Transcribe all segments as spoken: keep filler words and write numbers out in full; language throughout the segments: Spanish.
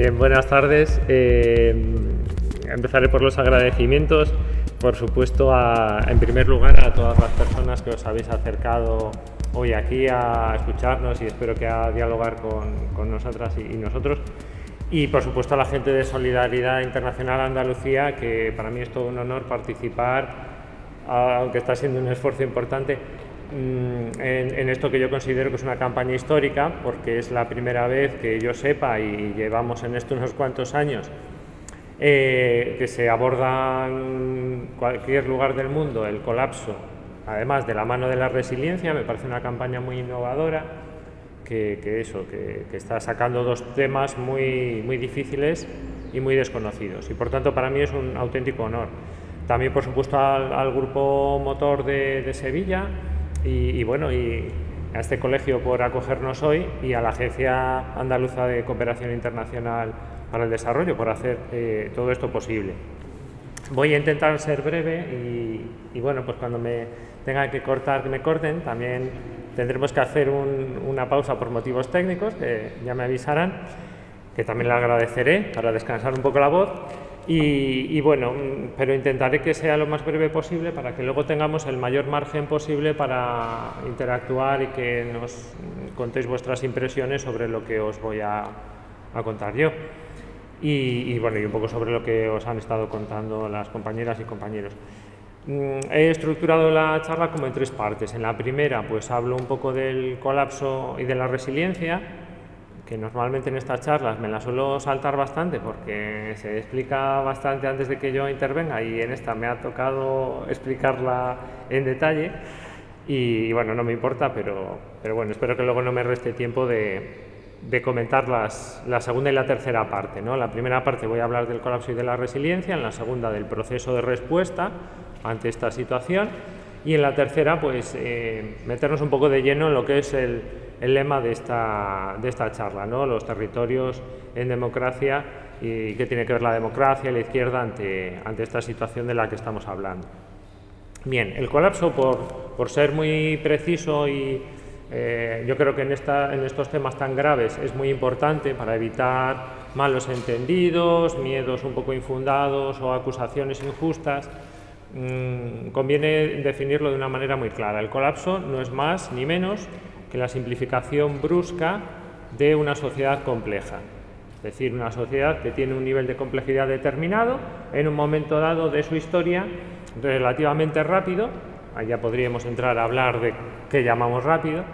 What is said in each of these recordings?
Bien, buenas tardes. Eh, empezaré por los agradecimientos, por supuesto, a, en primer lugar a todas las personas que os habéis acercado hoy aquí a escucharnos y espero que a dialogar con, con nosotras y, y nosotros. Y por supuesto a la gente de Solidaridad Internacional Andalucía, que para mí es todo un honor participar, aunque está siendo un esfuerzo importante, en, en esto que yo considero que es una campaña histórica, porque es la primera vez que yo sepa, y llevamos en esto unos cuantos años, eh, que se aborda en cualquier lugar del mundo el colapso, además de la mano de la resiliencia. Me parece una campaña muy innovadora, que, que eso, que, que está sacando dos temas muy, muy difíciles y muy desconocidos, y por tanto para mí es un auténtico honor. También, por supuesto, al, al Grupo Motor de, de Sevilla y, y, bueno, y a este colegio por acogernos hoy, y a la Agencia Andaluza de Cooperación Internacional para el Desarrollo por hacer eh, todo esto posible. Voy a intentar ser breve y, y bueno, pues cuando me tenga que cortar, que me corten. También tendremos que hacer un, una pausa por motivos técnicos, que ya me avisarán, que también le agradeceré para descansar un poco la voz. Y, y bueno, pero intentaré que sea lo más breve posible para que luego tengamos el mayor margen posible para interactuar y que nos contéis vuestras impresiones sobre lo que os voy a, a contar yo. Y, y bueno, y un poco sobre lo que os han estado contando las compañeras y compañeros. He estructurado la charla como en tres partes. En la primera, pues hablo un poco del colapso y de la resiliencia, que normalmente en estas charlas me la suelo saltar bastante porque se explica bastante antes de que yo intervenga, y en esta me ha tocado explicarla en detalle y, y bueno, no me importa, pero, pero bueno, espero que luego no me reste tiempo de, de comentar las, la segunda y la tercera parte, ¿no? En la primera parte voy a hablar del colapso y de la resiliencia, en la segunda del proceso de respuesta ante esta situación, y en la tercera pues eh, meternos un poco de lleno en lo que es el, el lema de esta, de esta charla, ¿no? Los territorios en democracia, y qué tiene que ver la democracia y la izquierda ante, ante esta situación de la que estamos hablando. Bien, el colapso, por, por ser muy preciso, y eh, yo creo que en, esta, en estos temas tan graves es muy importante para evitar malos entendidos, miedos un poco infundados o acusaciones injustas. Mm, conviene definirlo de una manera muy clara. El colapso no es más ni menos que la simplificación brusca de una sociedad compleja, es decir, una sociedad que tiene un nivel de complejidad determinado en un momento dado de su historia relativamente rápido. Allá podríamos entrar a hablar de qué llamamos rápido.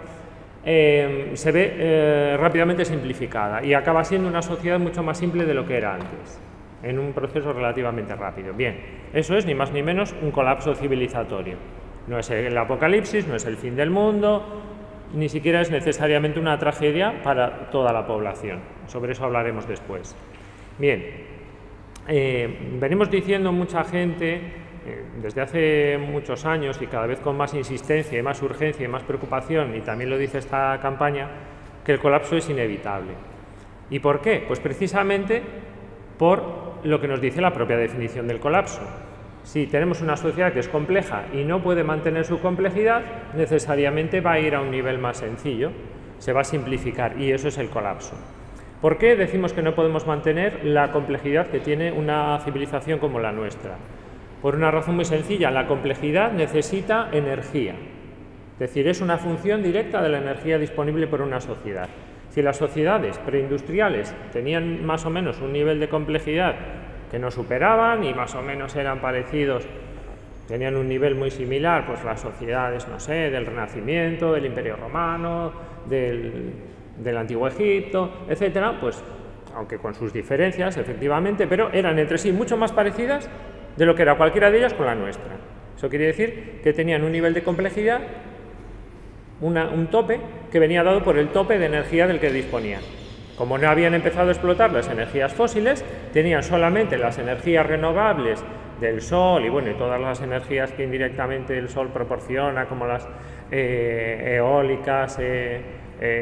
Eh, se ve eh, rápidamente simplificada y acaba siendo una sociedad mucho más simple de lo que era antes, en un proceso relativamente rápido. Bien, eso es ni más ni menos un colapso civilizatorio. No es el apocalipsis, no es el fin del mundo, ni siquiera es necesariamente una tragedia para toda la población. Sobre eso hablaremos después. Bien, eh, venimos diciendo mucha gente eh, desde hace muchos años, y cada vez con más insistencia y más urgencia y más preocupación, y también lo dice esta campaña, que el colapso es inevitable. ¿Y por qué? Pues precisamente por lo que nos dice la propia definición del colapso. Si tenemos una sociedad que es compleja y no puede mantener su complejidad, necesariamente va a ir a un nivel más sencillo, se va a simplificar, y eso es el colapso. ¿Por qué decimos que no podemos mantener la complejidad que tiene una civilización como la nuestra? Por una razón muy sencilla: la complejidad necesita energía, es decir, es una función directa de la energía disponible por una sociedad. Si las sociedades preindustriales tenían más o menos un nivel de complejidad que no superaban y más o menos eran parecidos, tenían un nivel muy similar, pues las sociedades, no sé, del Renacimiento, del Imperio Romano, del, del Antiguo Egipto, etcétera, pues aunque con sus diferencias, efectivamente, pero eran entre sí mucho más parecidas de lo que era cualquiera de ellas con la nuestra. Eso quiere decir que tenían un nivel de complejidad, una, un tope, que venía dado por el tope de energía del que disponían. Como no habían empezado a explotar las energías fósiles, tenían solamente las energías renovables del sol y bueno, y todas las energías que indirectamente el sol proporciona, como las eh, eólicas, eh, eh,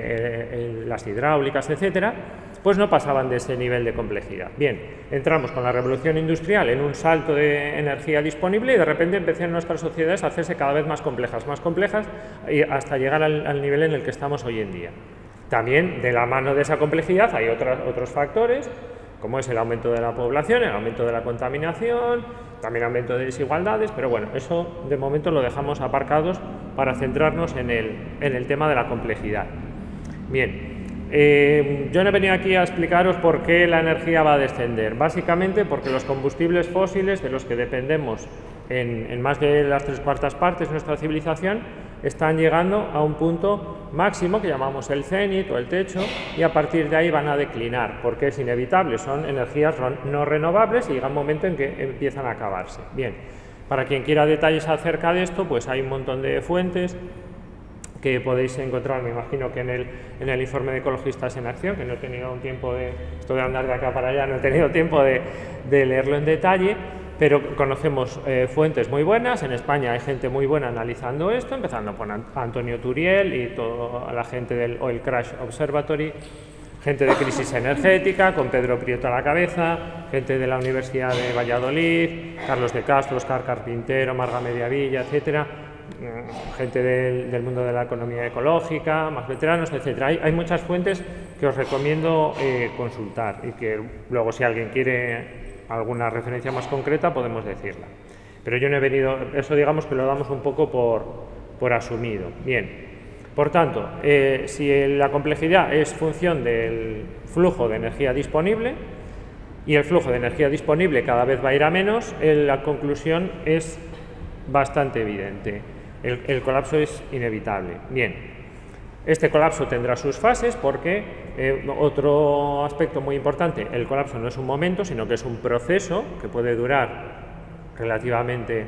eh, las hidráulicas, etcétera, pues no pasaban de ese nivel de complejidad. Bien, entramos con la revolución industrial en un salto de energía disponible, y de repente empezaron nuestras sociedades a hacerse cada vez más complejas, más complejas, y hasta llegar al, al nivel en el que estamos hoy en día. También de la mano de esa complejidad hay otras, otros factores, como es el aumento de la población, el aumento de la contaminación, también aumento de desigualdades, pero bueno, eso de momento lo dejamos aparcados para centrarnos en el, en el tema de la complejidad. Bien, eh, yo no he venido aquí a explicaros por qué la energía va a descender, básicamente porque los combustibles fósiles de los que dependemos en, en más de las tres cuartas partes de nuestra civilización están llegando a un punto máximo que llamamos el cenit o el techo, y a partir de ahí van a declinar, porque es inevitable, son energías no renovables y llega un momento en que empiezan a acabarse. Bien, para quien quiera detalles acerca de esto, pues hay un montón de fuentes que podéis encontrar, me imagino que en el, en el informe de Ecologistas en Acción, que no he tenido un tiempo de, esto de andar de acá para allá, no he tenido tiempo de, de leerlo en detalle, pero conocemos eh, fuentes muy buenas. En España hay gente muy buena analizando esto, empezando por Antonio Turiel y toda la gente del Oil Crash Observatory, gente de crisis energética, con Pedro Prieto a la cabeza, gente de la Universidad de Valladolid, Carlos de Castro, Óscar Carpintero, Marga Mediavilla, etcétera, gente del, del mundo de la economía ecológica, más veteranos, etcétera. Hay, hay muchas fuentes que os recomiendo eh, consultar y que luego, si alguien quiere alguna referencia más concreta, podemos decirla. Pero yo no he venido, eso digamos que lo damos un poco por, por asumido. Bien, por tanto, eh, si la complejidad es función del flujo de energía disponible y el flujo de energía disponible cada vez va a ir a menos, eh, la conclusión es bastante evidente. El, el colapso es inevitable. Bien. Este colapso tendrá sus fases porque, eh, otro aspecto muy importante, el colapso no es un momento, sino que es un proceso que puede durar relativamente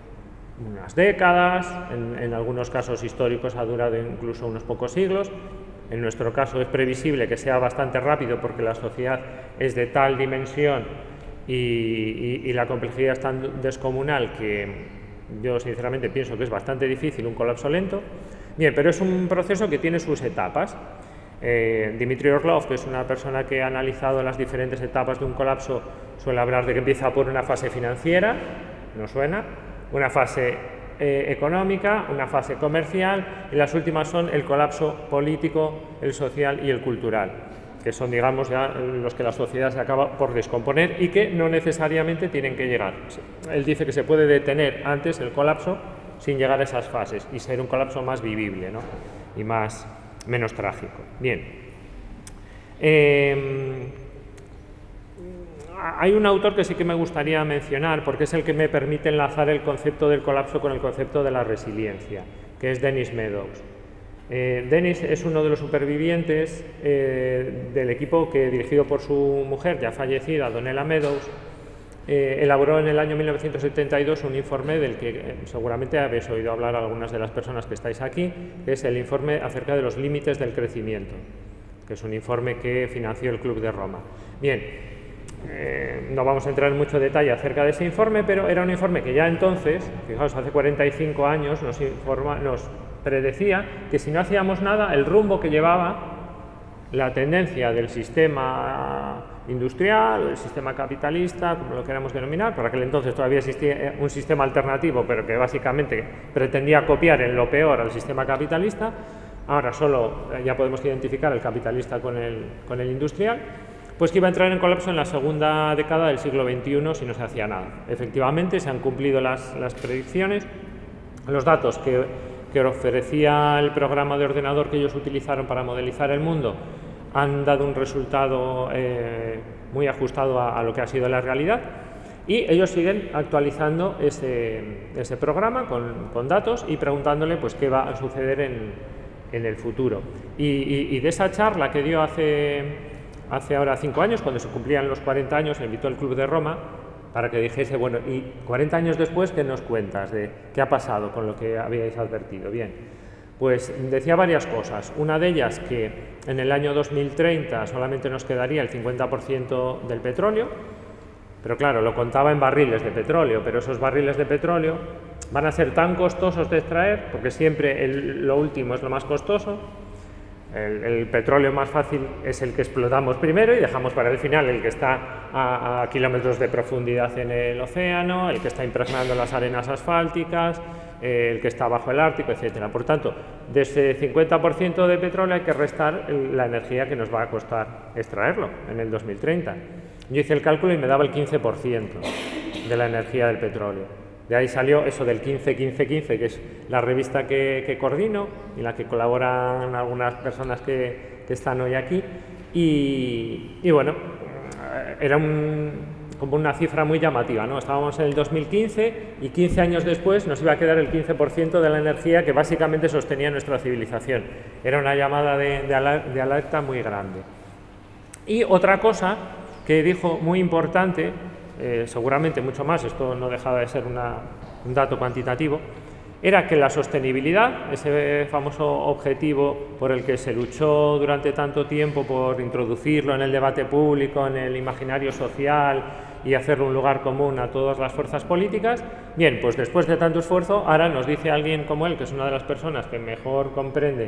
unas décadas, en, en algunos casos históricos ha durado incluso unos pocos siglos. En nuestro caso es previsible que sea bastante rápido porque la sociedad es de tal dimensión y, y, y la complejidad es tan descomunal que yo sinceramente pienso que es bastante difícil un colapso lento. Bien, pero es un proceso que tiene sus etapas. Eh, Dmitry Orlov, que es una persona que ha analizado las diferentes etapas de un colapso, suele hablar de que empieza por una fase financiera, ¿no suena? Una fase eh, económica, una fase comercial, y las últimas son el colapso político, el social y el cultural, que son, digamos, ya los que la sociedad se acaba por descomponer y que no necesariamente tienen que llegar. Él dice que se puede detener antes el colapso sin llegar a esas fases y ser un colapso más vivible, ¿no? Y más, menos trágico. Bien. Eh, hay un autor que sí que me gustaría mencionar porque es el que me permite enlazar el concepto del colapso con el concepto de la resiliencia, que es Dennis Meadows. Eh, Dennis es uno de los supervivientes eh, del equipo que, dirigido por su mujer, ya fallecida, Donella Meadows, Eh, elaboró en el año mil novecientos setenta y dos un informe del que eh, seguramente habéis oído hablar algunas de las personas que estáis aquí, que es el informe acerca de los límites del crecimiento, que es un informe que financió el Club de Roma. Bien, eh, no vamos a entrar en mucho detalle acerca de ese informe, pero era un informe que ya entonces, fijaos, hace cuarenta y cinco años nos, informa, nos predecía que si no hacíamos nada, el rumbo que llevaba la tendencia del sistema industrial o el sistema capitalista, como lo queramos denominar, por aquel entonces todavía existía un sistema alternativo, pero que básicamente pretendía copiar en lo peor al sistema capitalista. Ahora solo ya podemos identificar el capitalista con el, con el industrial, pues que iba a entrar en colapso en la segunda década del siglo veintiuno si no se hacía nada. Efectivamente, se han cumplido las, las predicciones. Los datos que, que ofrecía el programa de ordenador que ellos utilizaron para modelizar el mundo han dado un resultado eh, muy ajustado a, a lo que ha sido la realidad, y ellos siguen actualizando ese, ese programa con, con datos y preguntándole pues qué va a suceder en, en el futuro. Y, y, y de esa charla que dio hace, hace ahora cinco años, cuando se cumplían los cuarenta años, le invitó al Club de Roma para que dijese, bueno, y cuarenta años después, ¿qué nos cuentas de qué ha pasado con lo que habíais advertido? Bien. Pues decía varias cosas. Una de ellas que en el año dos mil treinta solamente nos quedaría el cincuenta por ciento del petróleo, pero claro, lo contaba en barriles de petróleo, pero esos barriles de petróleo van a ser tan costosos de extraer, porque siempre el, lo último es lo más costoso, El, el petróleo más fácil es el que explotamos primero y dejamos para el final el que está a, a kilómetros de profundidad en el océano, el que está impregnando las arenas asfálticas, eh, el que está bajo el Ártico, etcétera. Por tanto, de ese cincuenta por ciento de petróleo hay que restar el, la energía que nos va a costar extraerlo en el dos mil treinta. Yo hice el cálculo y me daba el quince por ciento de la energía del petróleo. De ahí salió eso del quince quince quince, que es la revista que, que coordino y en la que colaboran algunas personas que, que están hoy aquí. Y, y bueno, era un, como una cifra muy llamativa, ¿no? Estábamos en el dos mil quince y quince años después nos iba a quedar el quince por ciento de la energía que básicamente sostenía nuestra civilización. Era una llamada de, de, aler, de alerta muy grande. Y otra cosa que dijo muy importante, Eh, seguramente mucho más, esto no dejaba de ser una, un dato cuantitativo, era que la sostenibilidad, ese famoso objetivo por el que se luchó durante tanto tiempo por introducirlo en el debate público, en el imaginario social y hacerlo un lugar común a todas las fuerzas políticas, bien, pues después de tanto esfuerzo, ahora nos dice alguien como él, que es una de las personas que mejor comprende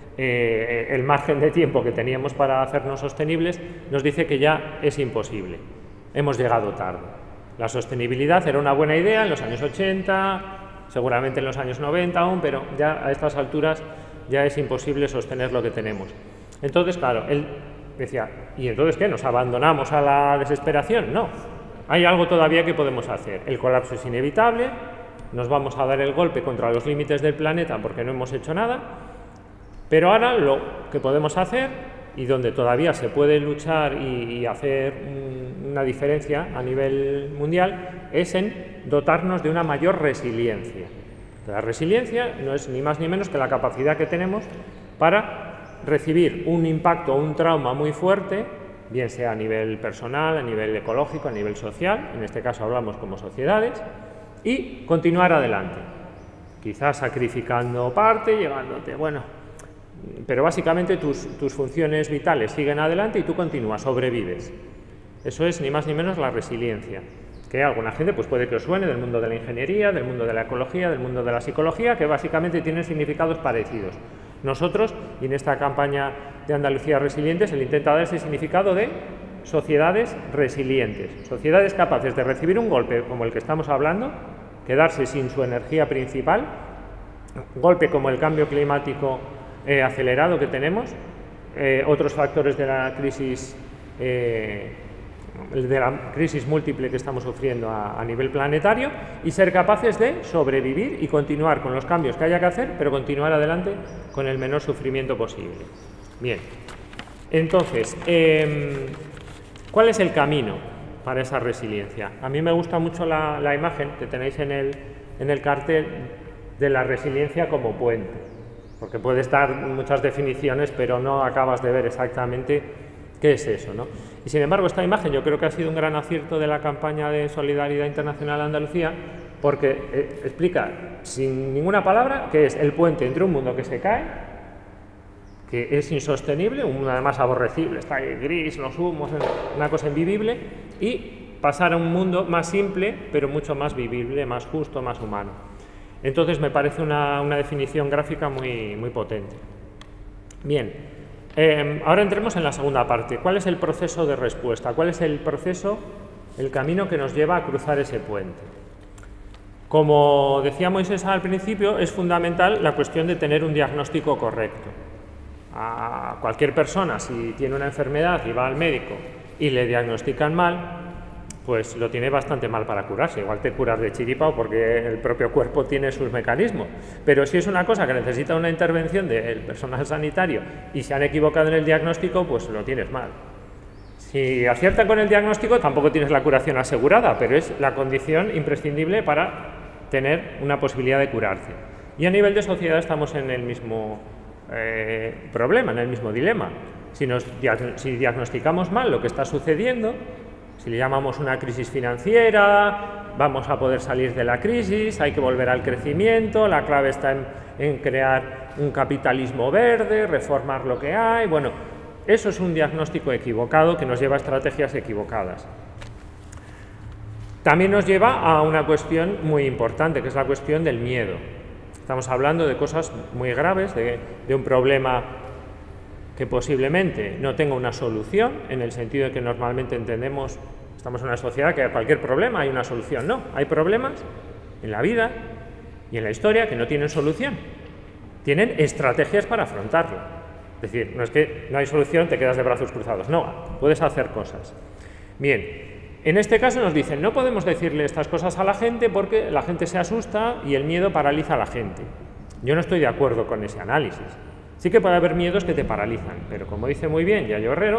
eh, el margen de tiempo que teníamos para hacernos sostenibles, nos dice que ya es imposible. Hemos llegado tarde. La sostenibilidad era una buena idea en los años ochenta, seguramente en los años noventa aún, pero ya a estas alturas ya es imposible sostener lo que tenemos. Entonces, claro, él decía, ¿y entonces qué? ¿Nos abandonamos a la desesperación? No, hay algo todavía que podemos hacer. El colapso es inevitable, nos vamos a dar el golpe contra los límites del planeta porque no hemos hecho nada, pero ahora lo que podemos hacer y donde todavía se puede luchar y, y hacer un, una diferencia a nivel mundial es en dotarnos de una mayor resiliencia. La resiliencia no es ni más ni menos que la capacidad que tenemos para recibir un impacto o un trauma muy fuerte, bien sea a nivel personal, a nivel ecológico, a nivel social, en este caso hablamos como sociedades, y continuar adelante, quizás sacrificando parte, llegándote, bueno, pero básicamente tus, tus funciones vitales siguen adelante y tú continúas, sobrevives. Eso es ni más ni menos la resiliencia, que a alguna gente pues puede que os suene del mundo de la ingeniería, del mundo de la ecología, del mundo de la psicología, que básicamente tienen significados parecidos. Nosotros, y en esta campaña de Andalucía Resiliente, se le intenta dar ese significado de sociedades resilientes, sociedades capaces de recibir un golpe como el que estamos hablando, quedarse sin su energía principal, golpe como el cambio climático Eh, acelerado que tenemos, eh, otros factores de la crisis eh, de la crisis múltiple que estamos sufriendo a, a nivel planetario y ser capaces de sobrevivir y continuar con los cambios que haya que hacer, pero continuar adelante con el menor sufrimiento posible. Bien, entonces, eh, ¿cuál es el camino para esa resiliencia? A mí me gusta mucho la, la imagen que tenéis en el, en el cartel de la resiliencia como puente, porque puede estar muchas definiciones, pero no acabas de ver exactamente qué es eso, ¿no? Y sin embargo, esta imagen yo creo que ha sido un gran acierto de la campaña de Solidaridad Internacional Andalucía, porque eh, explica sin ninguna palabra qué es el puente entre un mundo que se cae, que es insostenible, un mundo además aborrecible, está ahí gris, los humos, una cosa invivible, y pasar a un mundo más simple, pero mucho más vivible, más justo, más humano. Entonces me parece una, una definición gráfica muy, muy potente. Bien, eh, ahora entremos en la segunda parte. ¿Cuál es el proceso de respuesta? ¿Cuál es el proceso, el camino que nos lleva a cruzar ese puente? Como decía Moisés al principio, es fundamental la cuestión de tener un diagnóstico correcto. A cualquier persona, si tiene una enfermedad y va al médico y le diagnostican mal, pues lo tiene bastante mal para curarse. Igual te curas de chiripa porque el propio cuerpo tiene sus mecanismos. Pero si es una cosa que necesita una intervención del personal sanitario y se han equivocado en el diagnóstico, pues lo tienes mal. Si aciertan con el diagnóstico, tampoco tienes la curación asegurada, pero es la condición imprescindible para tener una posibilidad de curarse. Y a nivel de sociedad estamos en el mismo eh, problema, en el mismo dilema. Si, nos, si diagnosticamos mal lo que está sucediendo, si le llamamos una crisis financiera, vamos a poder salir de la crisis, hay que volver al crecimiento, la clave está en, en crear un capitalismo verde, reformar lo que hay. Bueno, eso es un diagnóstico equivocado que nos lleva a estrategias equivocadas. También nos lleva a una cuestión muy importante, que es la cuestión del miedo. Estamos hablando de cosas muy graves, de, de un problema que posiblemente no tenga una solución, en el sentido de que normalmente entendemos, estamos en una sociedad que a cualquier problema hay una solución. No, hay problemas en la vida y en la historia que no tienen solución, tienen estrategias para afrontarlo. Es decir, no es que no hay solución, te quedas de brazos cruzados, no, puedes hacer cosas. Bien, en este caso nos dicen, no podemos decirle estas cosas a la gente porque la gente se asusta y el miedo paraliza a la gente. Yo no estoy de acuerdo con ese análisis. Sí que puede haber miedos que te paralizan, pero como dice muy bien Yayo Herrero,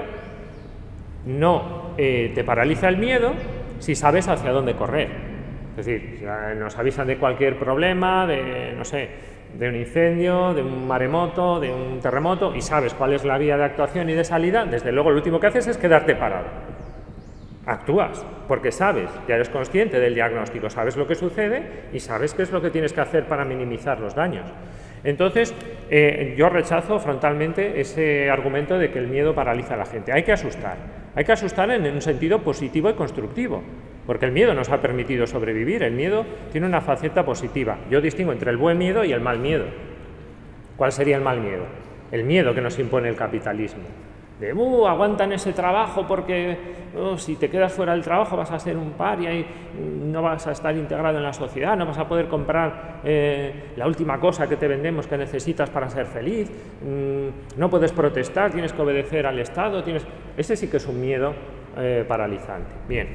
no eh, te paraliza el miedo si sabes hacia dónde correr. Es decir, si nos avisan de cualquier problema, de, no sé, de un incendio, de un maremoto, de un terremoto, y sabes cuál es la vía de actuación y de salida, desde luego lo último que haces es quedarte parado. Actúas, porque sabes, ya eres consciente del diagnóstico, sabes lo que sucede y sabes qué es lo que tienes que hacer para minimizar los daños. Entonces, eh, yo rechazo frontalmente ese argumento de que el miedo paraliza a la gente. Hay que asustar, hay que asustar en un sentido positivo y constructivo, porque el miedo nos ha permitido sobrevivir, el miedo tiene una faceta positiva. Yo distingo entre el buen miedo y el mal miedo. ¿Cuál sería el mal miedo? El miedo que nos impone el capitalismo. De, uh, aguantan ese trabajo porque oh, si te quedas fuera del trabajo vas a ser un paria y no vas a estar integrado en la sociedad, no vas a poder comprar eh, la última cosa que te vendemos que necesitas para ser feliz, mm, no puedes protestar, tienes que obedecer al Estado, tienes... Ese sí que es un miedo eh, paralizante. Bien.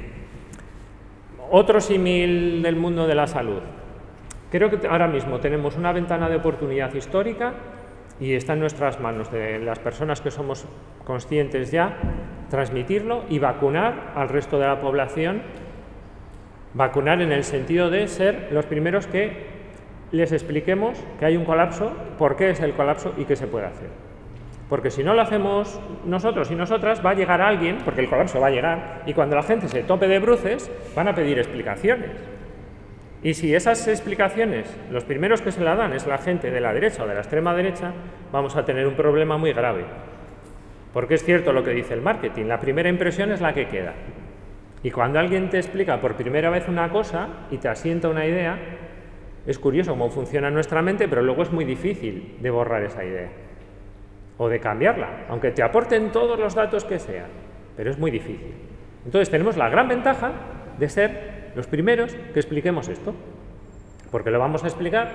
Otro símil del mundo de la salud. Creo que ahora mismo tenemos una ventana de oportunidad histórica y está en nuestras manos, de las personas que somos conscientes ya, transmitirlo y vacunar al resto de la población, vacunar en el sentido de ser los primeros que les expliquemos que hay un colapso, por qué es el colapso y qué se puede hacer. Porque si no lo hacemos nosotros y nosotras, va a llegar alguien, porque el colapso va a llegar, y cuando la gente se tope de bruces, van a pedir explicaciones. Y si esas explicaciones, los primeros que se la dan es la gente de la derecha o de la extrema derecha, vamos a tener un problema muy grave. Porque es cierto lo que dice el marketing, la primera impresión es la que queda. Y cuando alguien te explica por primera vez una cosa y te asienta una idea, es curioso cómo funciona nuestra mente, pero luego es muy difícil de borrar esa idea. O de cambiarla, aunque te aporten todos los datos que sean, pero es muy difícil. Entonces tenemos la gran ventaja de ser los primeros que expliquemos esto, porque lo vamos a explicar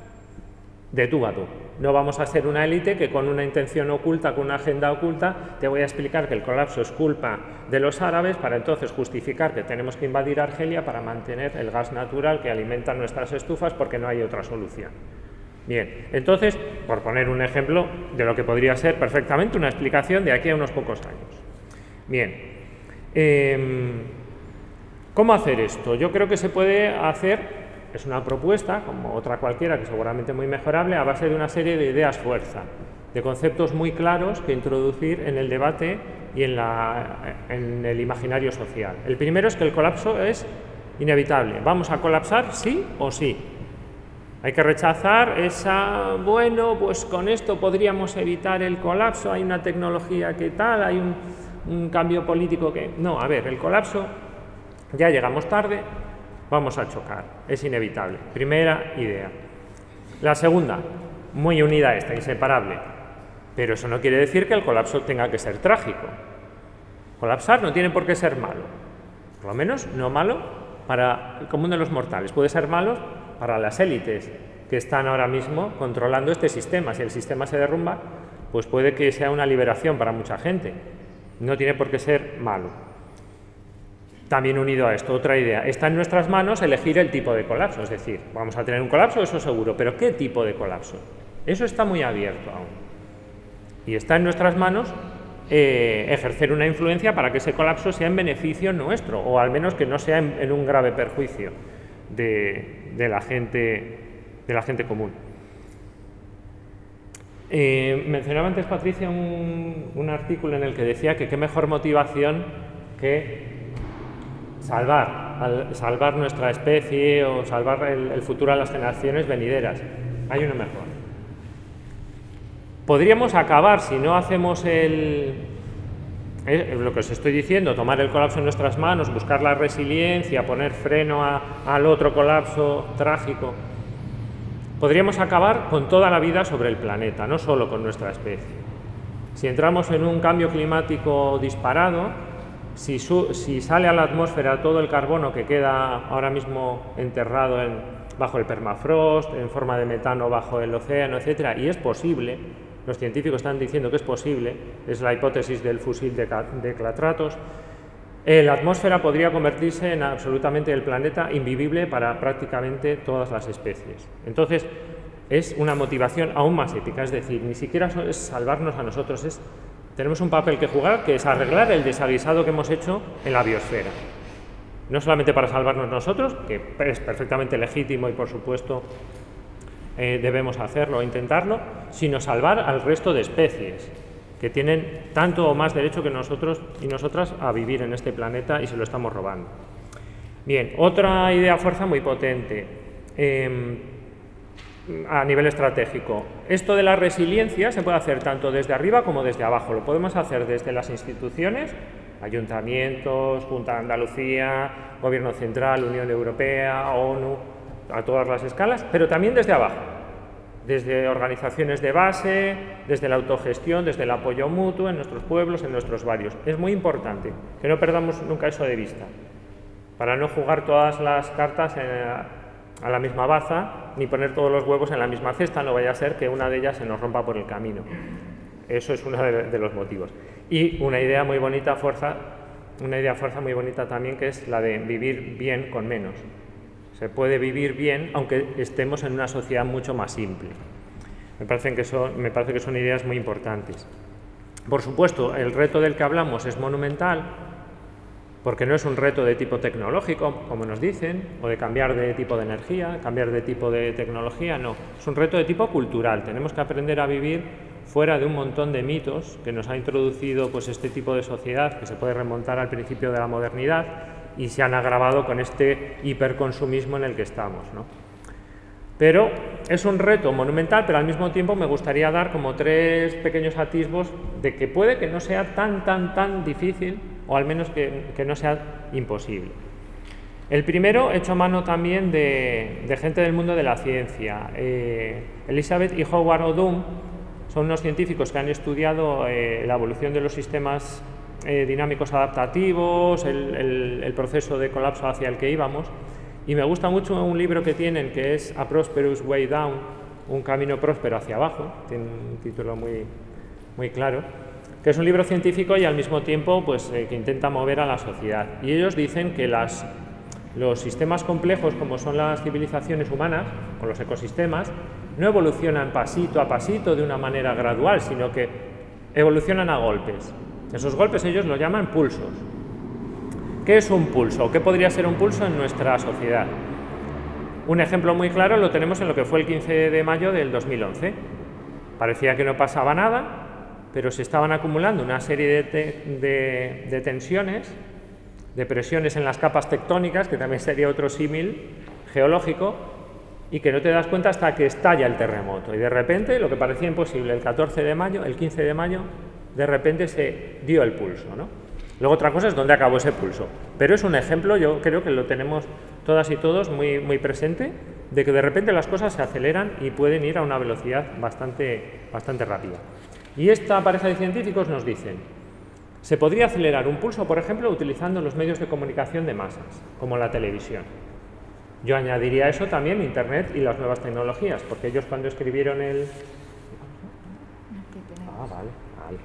de tú a tú. No vamos a ser una élite que con una intención oculta, con una agenda oculta, te voy a explicar que el colapso es culpa de los árabes para entonces justificar que tenemos que invadir Argelia para mantener el gas natural que alimenta nuestras estufas porque no hay otra solución. Bien, entonces, por poner un ejemplo de lo que podría ser perfectamente una explicación de aquí a unos pocos años. Bien, eh, ¿cómo hacer esto? Yo creo que se puede hacer, es una propuesta, como otra cualquiera, que seguramente muy mejorable, a base de una serie de ideas fuerza, de conceptos muy claros que introducir en el debate y en, la, en el imaginario social. El primero es que el colapso es inevitable. ¿Vamos a colapsar sí o sí? Hay que rechazar esa, bueno, pues con esto podríamos evitar el colapso, hay una tecnología que tal, hay un, un cambio político que... No, a ver, el colapso... Ya llegamos tarde, vamos a chocar, es inevitable. Primera idea. La segunda, muy unida a esta, inseparable, pero eso no quiere decir que el colapso tenga que ser trágico. Colapsar no tiene por qué ser malo, por lo menos no malo para el común de los mortales, puede ser malo para las élites que están ahora mismo controlando este sistema. Si el sistema se derrumba, pues puede que sea una liberación para mucha gente, no tiene por qué ser malo. También unido a esto, otra idea, está en nuestras manos elegir el tipo de colapso, es decir, vamos a tener un colapso, eso seguro, pero ¿qué tipo de colapso? Eso está muy abierto aún. Y está en nuestras manos eh, ejercer una influencia para que ese colapso sea en beneficio nuestro, o al menos que no sea en, en un grave perjuicio de, de, la, gente, de la gente común. Eh, mencionaba antes, Patricia, un, un artículo en el que decía que qué mejor motivación que salvar, al, salvar nuestra especie o salvar el, el futuro a las generaciones venideras. Hay uno mejor. Podríamos acabar, si no hacemos el, eh, lo que os estoy diciendo, tomar el colapso en nuestras manos, buscar la resiliencia, poner freno a, al otro colapso trágico. Podríamos acabar con toda la vida sobre el planeta, no solo con nuestra especie. Si entramos en un cambio climático disparado, si, su, si sale a la atmósfera todo el carbono que queda ahora mismo enterrado en, bajo el permafrost, en forma de metano bajo el océano, etcétera, y es posible, los científicos están diciendo que es posible, es la hipótesis del fusil de, de Clatratos, eh, la atmósfera podría convertirse en absolutamente el planeta invivible para prácticamente todas las especies. Entonces, es una motivación aún más ética, es decir, ni siquiera es salvarnos a nosotros, es, tenemos un papel que jugar, que es arreglar el desaguisado que hemos hecho en la biosfera. No solamente para salvarnos nosotros, que es perfectamente legítimo y por supuesto eh, debemos hacerlo, intentarlo, sino salvar al resto de especies, que tienen tanto o más derecho que nosotros y nosotras a vivir en este planeta y se lo estamos robando. Bien, otra idea fuerza muy potente. Eh, a nivel estratégico. Esto de la resiliencia se puede hacer tanto desde arriba como desde abajo. Lo podemos hacer desde las instituciones, ayuntamientos, Junta de Andalucía, Gobierno Central, Unión Europea, ONU, a todas las escalas, pero también desde abajo, desde organizaciones de base, desde la autogestión, desde el apoyo mutuo en nuestros pueblos, en nuestros barrios. Es muy importante que no perdamos nunca eso de vista, para no jugar todas las cartas en a la misma baza, ni poner todos los huevos en la misma cesta, no vaya a ser que una de ellas se nos rompa por el camino. Eso es uno de, de los motivos. Y una idea muy bonita, fuerza, una idea fuerza muy bonita también, que es la de vivir bien con menos. Se puede vivir bien aunque estemos en una sociedad mucho más simple. Me parece que son, me parece que son ideas muy importantes. Por supuesto, el reto del que hablamos es monumental, porque no es un reto de tipo tecnológico, como nos dicen, o de cambiar de tipo de energía, cambiar de tipo de tecnología, no. Es un reto de tipo cultural. Tenemos que aprender a vivir fuera de un montón de mitos que nos ha introducido pues, este tipo de sociedad, que se puede remontar al principio de la modernidad y se han agravado con este hiperconsumismo en el que estamos, ¿no? Pero es un reto monumental, pero al mismo tiempo me gustaría dar como tres pequeños atisbos de que puede que no sea tan, tan, tan difícil, o al menos que, que no sea imposible. El primero, hecho a mano también de, de gente del mundo de la ciencia. Eh, Elizabeth y Howard Odum son unos científicos que han estudiado eh, la evolución de los sistemas eh, dinámicos adaptativos, el, el, el proceso de colapso hacia el que íbamos. Y me gusta mucho un libro que tienen que es A Prosperous Way Down, un camino próspero hacia abajo, tiene un título muy, muy claro, que es un libro científico y al mismo tiempo pues, eh, que intenta mover a la sociedad. Y ellos dicen que las, los sistemas complejos, como son las civilizaciones humanas, o los ecosistemas, no evolucionan pasito a pasito de una manera gradual, sino que evolucionan a golpes. Esos golpes ellos los llaman pulsos. ¿Qué es un pulso? ¿Qué podría ser un pulso en nuestra sociedad? Un ejemplo muy claro lo tenemos en lo que fue el quince de mayo del dos mil once. Parecía que no pasaba nada, pero se estaban acumulando una serie de, te de, de tensiones, de presiones en las capas tectónicas, que también sería otro símil geológico, y que no te das cuenta hasta que estalla el terremoto. Y de repente, lo que parecía imposible, el catorce de mayo, el quince de mayo, de repente se dio el pulso, ¿no? Luego otra cosa es dónde acabó ese pulso, pero es un ejemplo, yo creo que lo tenemos todas y todos muy, muy presente, de que de repente las cosas se aceleran y pueden ir a una velocidad bastante, bastante rápida. Y esta pareja de científicos nos dicen, se podría acelerar un pulso, por ejemplo, utilizando los medios de comunicación de masas, como la televisión. Yo añadiría a eso también Internet y las nuevas tecnologías, porque ellos cuando escribieron el... Ah, vale, vale.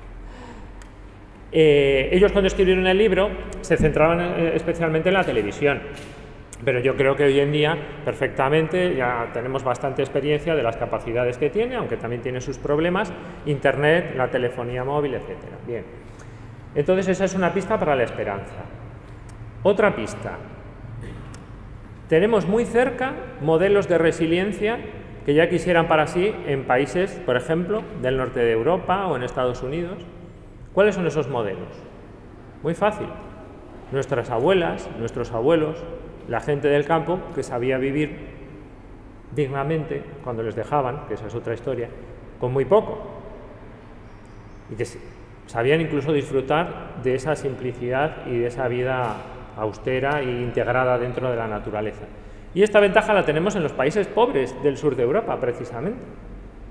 Eh, ellos cuando escribieron el libro se centraban eh, especialmente en la televisión, pero yo creo que hoy en día perfectamente ya tenemos bastante experiencia de las capacidades que tiene, aunque también tiene sus problemas, Internet, la telefonía móvil, etcétera. Bien, entonces esa es una pista para la esperanza. Otra pista, tenemos muy cerca modelos de resiliencia que ya quisieran para sí en países, por ejemplo, del norte de Europa o en Estados Unidos. ¿Cuáles son esos modelos? Muy fácil. Nuestras abuelas, nuestros abuelos, la gente del campo que sabía vivir dignamente cuando les dejaban, que esa es otra historia, con muy poco. Y que sabían incluso disfrutar de esa simplicidad y de esa vida austera e integrada dentro de la naturaleza. Y esta ventaja la tenemos en los países pobres del sur de Europa, precisamente.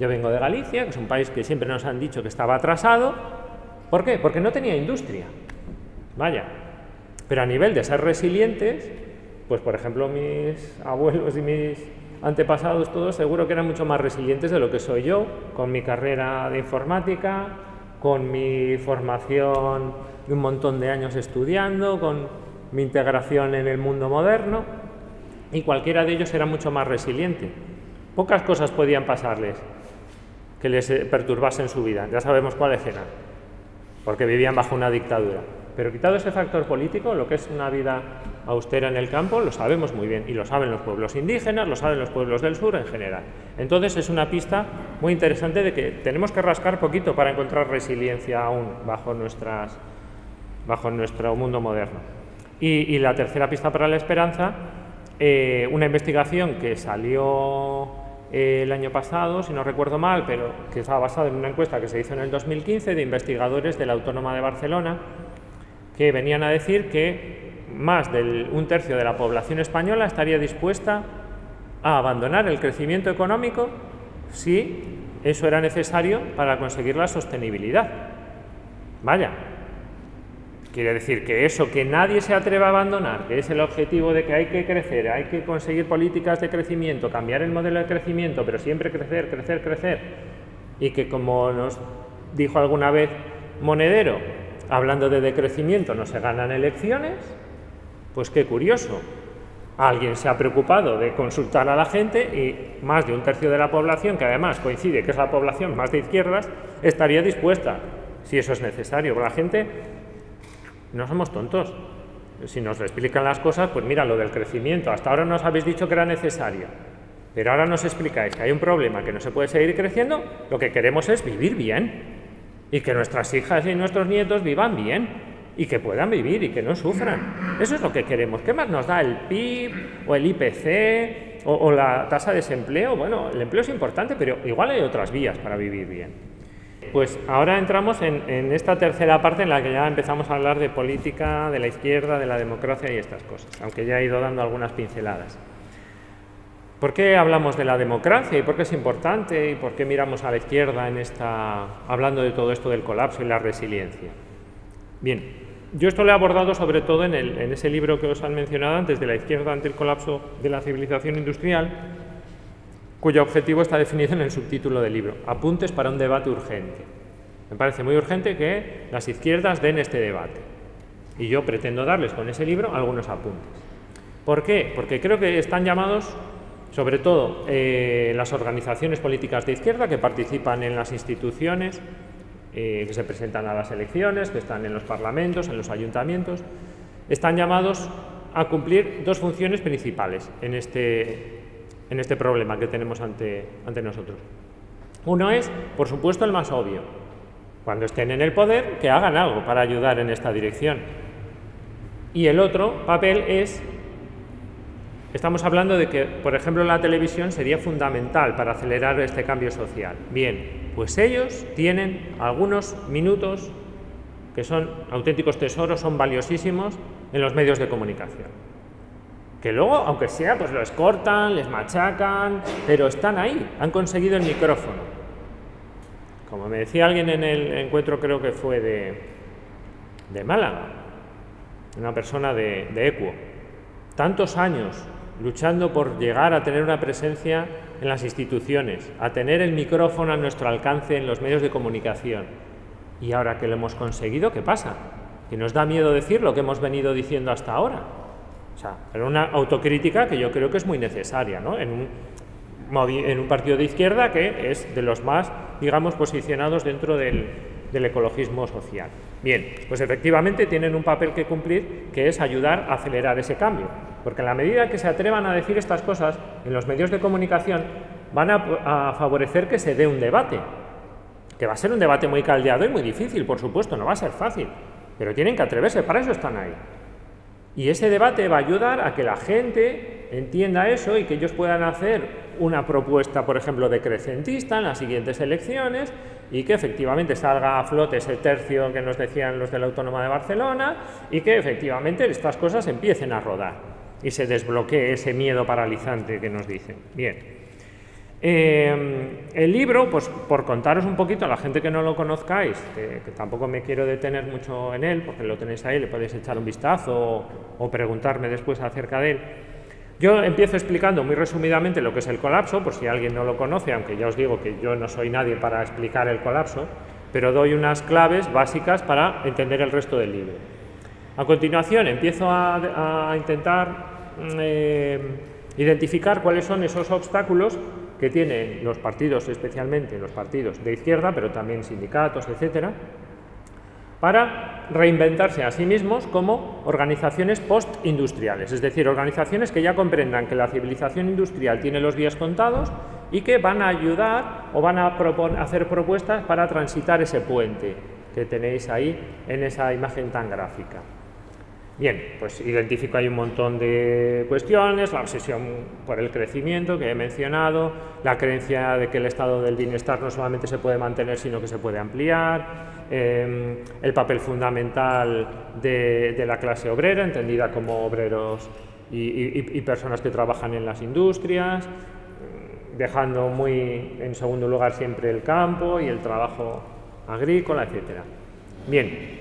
Yo vengo de Galicia, que es un país que siempre nos han dicho que estaba atrasado. ¿Por qué? Porque no tenía industria. Vaya. Pero a nivel de ser resilientes, pues por ejemplo mis abuelos y mis antepasados todos seguro que eran mucho más resilientes de lo que soy yo, con mi carrera de informática, con mi formación de un montón de años estudiando, con mi integración en el mundo moderno, y cualquiera de ellos era mucho más resiliente. Pocas cosas podían pasarles que les perturbasen su vida, ya sabemos cuáles eran, porque vivían bajo una dictadura. Pero quitado ese factor político, lo que es una vida austera en el campo, lo sabemos muy bien, y lo saben los pueblos indígenas, lo saben los pueblos del sur en general. Entonces es una pista muy interesante de que tenemos que rascar poquito para encontrar resiliencia aún bajo, nuestras, bajo nuestro mundo moderno. Y, y la tercera pista para la esperanza, eh, una investigación que salió eh, el año pasado, si no recuerdo mal, pero que estaba basada en una encuesta que se hizo en el dos mil quince de investigadores de la Autónoma de Barcelona, que venían a decir que más de un tercio de la población española estaría dispuesta a abandonar el crecimiento económico si eso era necesario para conseguir la sostenibilidad. Vaya, quiere decir que eso que nadie se atreva a abandonar, que es el objetivo de que hay que crecer, hay que conseguir políticas de crecimiento, cambiar el modelo de crecimiento, pero siempre crecer, crecer, crecer, y que, como nos dijo alguna vez Monedero, hablando de decrecimiento no se ganan elecciones, pues qué curioso. Alguien se ha preocupado de consultar a la gente y más de un tercio de la población, que además coincide que es la población más de izquierdas, estaría dispuesta, si eso es necesario. La gente, no somos tontos. Si nos explican las cosas, pues mira, lo del crecimiento, hasta ahora nos habéis dicho que era necesario, pero ahora nos explicáis que hay un problema, que no se puede seguir creciendo, lo que queremos es vivir bien. Y que nuestras hijas y nuestros nietos vivan bien, y que puedan vivir y que no sufran. Eso es lo que queremos. ¿Qué más nos da el P I B o el I P C o, o la tasa de desempleo? Bueno, el empleo es importante, pero igual hay otras vías para vivir bien. Pues ahora entramos en, en esta tercera parte en la que ya empezamos a hablar de política, de la izquierda, de la democracia y estas cosas, aunque ya he ido dando algunas pinceladas. ¿Por qué hablamos de la democracia y por qué es importante y por qué miramos a la izquierda en esta, hablando de todo esto del colapso y la resiliencia? Bien, yo esto lo he abordado sobre todo en, el, en ese libro que os han mencionado antes, de la izquierda ante el colapso de la civilización industrial, cuyo objetivo está definido en el subtítulo del libro, Apuntes para un debate urgente. Me parece muy urgente que las izquierdas den este debate y yo pretendo darles con ese libro algunos apuntes. ¿Por qué? Porque creo que están llamados, sobre todo eh, las organizaciones políticas de izquierda que participan en las instituciones, eh, que se presentan a las elecciones, que están en los parlamentos, en los ayuntamientos, están llamados a cumplir dos funciones principales en este, en este problema que tenemos ante, ante nosotros. Uno es, por supuesto, el más obvio. Cuando estén en el poder, que hagan algo para ayudar en esta dirección. Y el otro papel es, estamos hablando de que, por ejemplo, la televisión sería fundamental para acelerar este cambio social. Bien, pues ellos tienen algunos minutos que son auténticos tesoros, son valiosísimos en los medios de comunicación. Que luego, aunque sea, pues los cortan, les machacan, pero están ahí, han conseguido el micrófono. Como me decía alguien en el encuentro, creo que fue de, de Málaga, una persona de, de Equo, tantos años luchando por llegar a tener una presencia en las instituciones, a tener el micrófono a nuestro alcance en los medios de comunicación. Y ahora que lo hemos conseguido, ¿qué pasa? Que nos da miedo decir lo que hemos venido diciendo hasta ahora. O sea, era una autocrítica que yo creo que es muy necesaria, ¿no? En un, en un partido de izquierda que es de los más, digamos, posicionados dentro del, del ecologismo social. Bien, pues efectivamente tienen un papel que cumplir, que es ayudar a acelerar ese cambio. Porque en la medida que se atrevan a decir estas cosas en los medios de comunicación, van a, a favorecer que se dé un debate. Que va a ser un debate muy caldeado y muy difícil, por supuesto, no va a ser fácil. Pero tienen que atreverse, para eso están ahí. Y ese debate va a ayudar a que la gente entienda eso y que ellos puedan hacer una propuesta, por ejemplo, decrecentista en las siguientes elecciones y que efectivamente salga a flote ese tercio que nos decían los de la Autónoma de Barcelona y que efectivamente estas cosas empiecen a rodar y se desbloquee ese miedo paralizante que nos dicen. Bien, Eh, el libro, pues por contaros un poquito a la gente que no lo conozcáis, que, que tampoco me quiero detener mucho en él, porque lo tenéis ahí, le podéis echar un vistazo o, o preguntarme después acerca de él. Yo empiezo explicando muy resumidamente lo que es el colapso, por si alguien no lo conoce, aunque ya os digo que yo no soy nadie para explicar el colapso, pero doy unas claves básicas para entender el resto del libro. A continuación empiezo a, a intentar eh, identificar cuáles son esos obstáculos que tienen los partidos, especialmente los partidos de izquierda, pero también sindicatos, etcétera, para reinventarse a sí mismos como organizaciones postindustriales, es decir, organizaciones que ya comprendan que la civilización industrial tiene los días contados y que van a ayudar o van a proponer, hacer propuestas para transitar ese puente que tenéis ahí en esa imagen tan gráfica. Bien, pues identifico ahí un montón de cuestiones, la obsesión por el crecimiento que he mencionado, la creencia de que el estado del bienestar no solamente se puede mantener, sino que se puede ampliar, eh, el papel fundamental de, de la clase obrera, entendida como obreros y, y, y personas que trabajan en las industrias, dejando muy en segundo lugar siempre el campo y el trabajo agrícola, etcétera. Bien.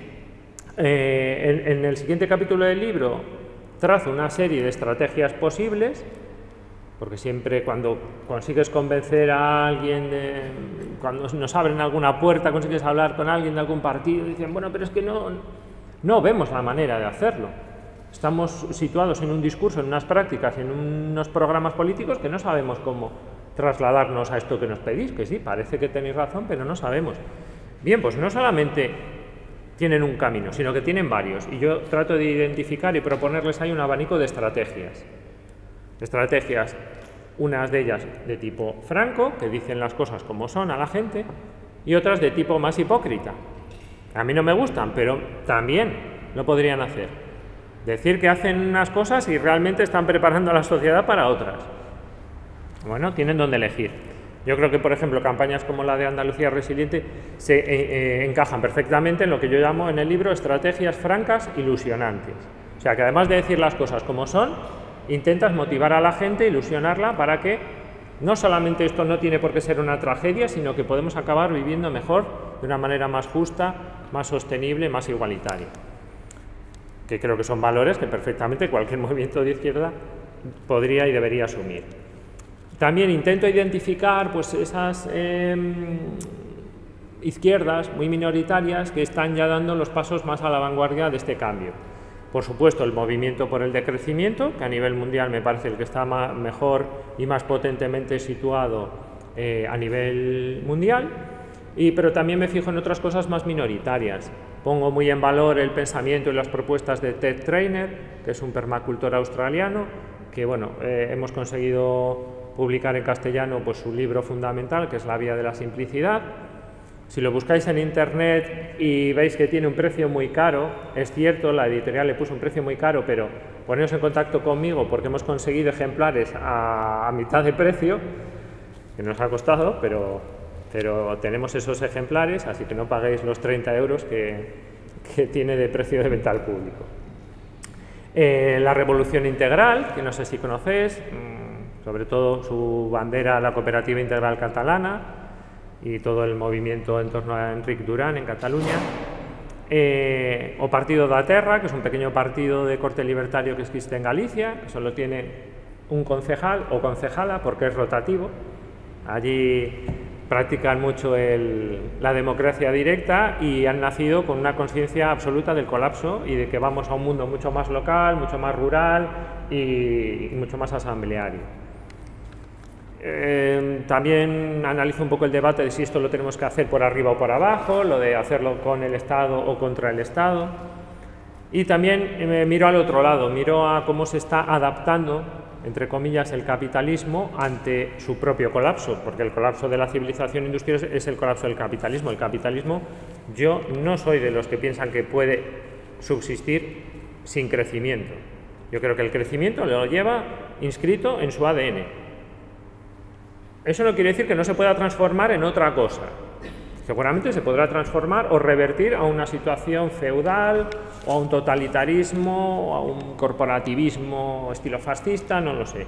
Eh, en, en el siguiente capítulo del libro trazo una serie de estrategias posibles, porque siempre cuando consigues convencer a alguien, de, cuando nos abren alguna puerta, consigues hablar con alguien de algún partido, dicen, bueno, pero es que no, no vemos la manera de hacerlo. Estamos situados en un discurso, en unas prácticas, en unos programas políticos que no sabemos cómo trasladarnos a esto que nos pedís, que sí, parece que tenéis razón, pero no sabemos. Bien, pues no solamente tienen un camino, sino que tienen varios, y yo trato de identificar y proponerles ahí un abanico de estrategias. Estrategias, unas de ellas de tipo franco, que dicen las cosas como son a la gente, y otras de tipo más hipócrita. A mí no me gustan, pero también lo podrían hacer. Decir que hacen unas cosas y realmente están preparando a la sociedad para otras. Bueno, tienen donde elegir. Yo creo que, por ejemplo, campañas como la de Andalucía Resiliente se eh, eh, encajan perfectamente en lo que yo llamo en el libro estrategias francas ilusionantes. O sea, que además de decir las cosas como son, intentas motivar a la gente, ilusionarla para que no solamente esto no tiene por qué ser una tragedia, sino que podemos acabar viviendo mejor, de una manera más justa, más sostenible, más igualitaria. Que creo que son valores que perfectamente cualquier movimiento de izquierda podría y debería asumir. También intento identificar pues, esas eh, izquierdas muy minoritarias que están ya dando los pasos más a la vanguardia de este cambio. Por supuesto, el movimiento por el decrecimiento, que a nivel mundial me parece el que está más, mejor y más potentemente situado eh, a nivel mundial, y, pero también me fijo en otras cosas más minoritarias. Pongo muy en valor el pensamiento y las propuestas de Ted Trainer, que es un permacultor australiano, que bueno, eh, hemos conseguido publicar en castellano pues, su libro fundamental, que es La vía de la simplicidad. Si lo buscáis en internet y veis que tiene un precio muy caro, es cierto, la editorial le puso un precio muy caro, pero poneos en contacto conmigo porque hemos conseguido ejemplares a, a mitad de precio, que nos ha costado, pero, pero tenemos esos ejemplares, así que no paguéis los treinta euros que, que tiene de precio de venta al público. Eh, la revolución integral, que no sé si conocéis, sobre todo su bandera, la cooperativa integral catalana y todo el movimiento en torno a Enric Duran en Cataluña, eh, o Partido da Terra, que es un pequeño partido de corte libertario que existe en Galicia, que solo tiene un concejal o concejala porque es rotativo. Allí practican mucho el, la democracia directa y han nacido con una conciencia absoluta del colapso y de que vamos a un mundo mucho más local, mucho más rural y, y mucho más asambleario. Eh, también analizo un poco el debate de si esto lo tenemos que hacer por arriba o por abajo, lo de hacerlo con el Estado o contra el Estado. Y también eh, miro al otro lado, miro a cómo se está adaptando, entre comillas, el capitalismo ante su propio colapso, porque el colapso de la civilización industrial es el colapso del capitalismo. El capitalismo, yo no soy de los que piensan que puede subsistir sin crecimiento. Yo creo que el crecimiento lo lleva inscrito en su A D N. Eso no quiere decir que no se pueda transformar en otra cosa. Seguramente se podrá transformar o revertir a una situación feudal o a un totalitarismo o a un corporativismo estilo fascista, no lo sé.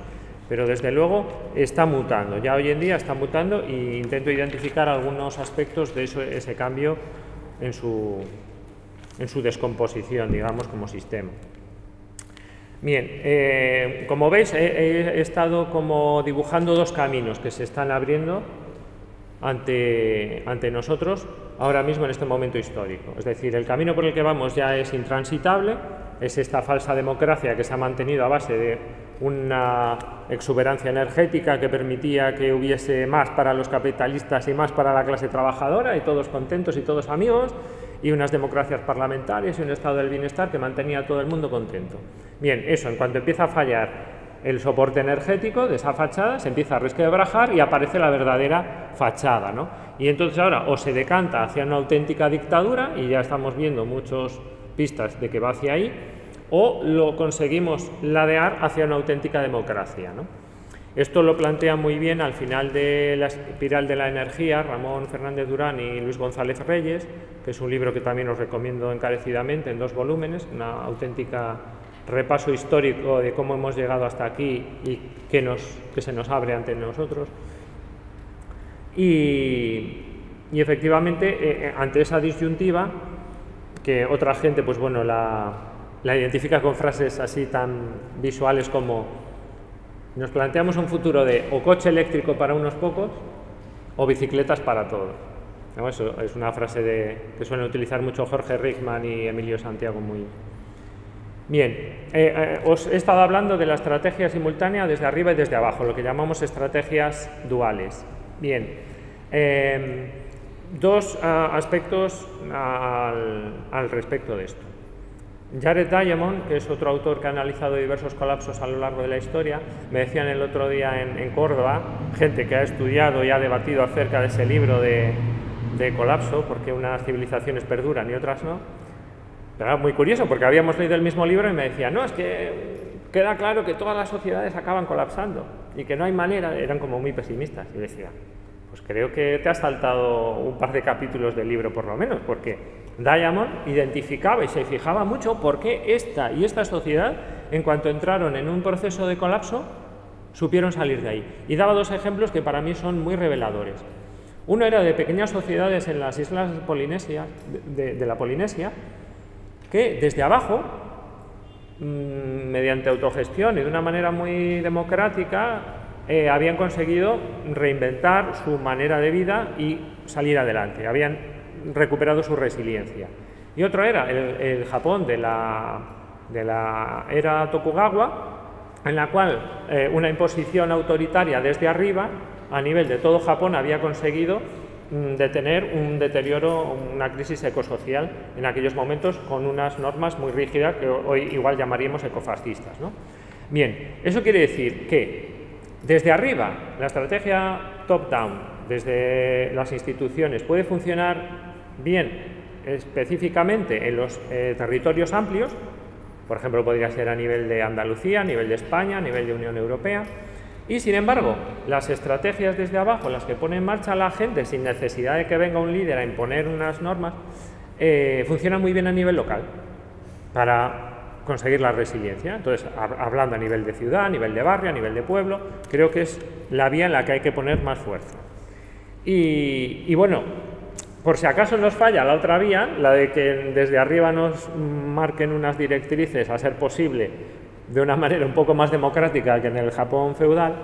pero desde luego está mutando, ya hoy en día está mutando e intento identificar algunos aspectos de eso, ese cambio en su, en su descomposición, digamos, como sistema. Bien, eh, como veis, he, he estado como dibujando dos caminos que se están abriendo ante, ante nosotros ahora mismo en este momento histórico. Es decir, el camino por el que vamos ya es intransitable, es esta falsa democracia que se ha mantenido a base de una exuberancia energética que permitía que hubiese más para los capitalistas y más para la clase trabajadora, y todos contentos y todos amigos, y unas democracias parlamentarias y un estado del bienestar que mantenía a todo el mundo contento. Bien, eso, en cuanto empieza a fallar el soporte energético de esa fachada, se empieza a resquebrajar y aparece la verdadera fachada, ¿no? Y entonces ahora o se decanta hacia una auténtica dictadura, y ya estamos viendo muchas pistas de que va hacia ahí, o lo conseguimos ladear hacia una auténtica democracia, ¿no? Esto lo plantea muy bien al final de La espiral de la energía Ramón Fernández Durán y Luis González Reyes, que es un libro que también os recomiendo encarecidamente, en dos volúmenes, una auténtica repaso histórico de cómo hemos llegado hasta aquí y qué, nos, qué se nos abre ante nosotros. Y, y efectivamente, eh, ante esa disyuntiva, que otra gente, pues bueno, la, la identifica con frases así tan visuales como: nos planteamos un futuro de o coche eléctrico para unos pocos o bicicletas para todos. ¿No? Eso es una frase de, que suelen utilizar mucho Jorge Rickman y Emilio Santiago muy bien. Eh, eh, os he estado hablando de la estrategia simultánea desde arriba y desde abajo, lo que llamamos estrategias duales. Bien, eh, dos uh, aspectos al, al respecto de esto. Jared Diamond, que es otro autor que ha analizado diversos colapsos a lo largo de la historia, me decían el otro día en, en Córdoba, gente que ha estudiado y ha debatido acerca de ese libro de, de colapso, porque unas civilizaciones perduran y otras no. Pero era muy curioso, porque habíamos leído el mismo libro y me decían: no, es que queda claro que todas las sociedades acaban colapsando y que no hay manera. Eran como muy pesimistas. Y decía: pues creo que te has saltado un par de capítulos del libro por lo menos, porque Diamond identificaba y se fijaba mucho por qué esta y esta sociedad, en cuanto entraron en un proceso de colapso, supieron salir de ahí. Y daba dos ejemplos que para mí son muy reveladores. Uno era de pequeñas sociedades en las islas Polinesia, de, de, de la Polinesia, que desde abajo, mmm, mediante autogestión y de una manera muy democrática, eh, habían conseguido reinventar su manera de vida y salir adelante. Habían recuperado su resiliencia. Y otro era el, el Japón de la, de la era Tokugawa, en la cual eh, una imposición autoritaria desde arriba, a nivel de todo Japón, había conseguido mm, detener un deterioro, una crisis ecosocial en aquellos momentos, con unas normas muy rígidas que hoy igual llamaríamos ecofascistas, ¿no? Bien, eso quiere decir que desde arriba, la estrategia top-down, desde las instituciones, puede funcionar bien específicamente en los eh, territorios amplios. Por ejemplo, podría ser a nivel de Andalucía, a nivel de España, a nivel de Unión Europea. Y, sin embargo, las estrategias desde abajo, las que pone en marcha la gente sin necesidad de que venga un líder a imponer unas normas, eh, funcionan muy bien a nivel local para conseguir la resiliencia. Entonces, hablando a nivel de ciudad, a nivel de barrio, a nivel de pueblo, creo que es la vía en la que hay que poner más fuerza. Y, y bueno, por si acaso nos falla la otra vía, la de que desde arriba nos marquen unas directrices, a ser posible, de una manera un poco más democrática que en el Japón feudal,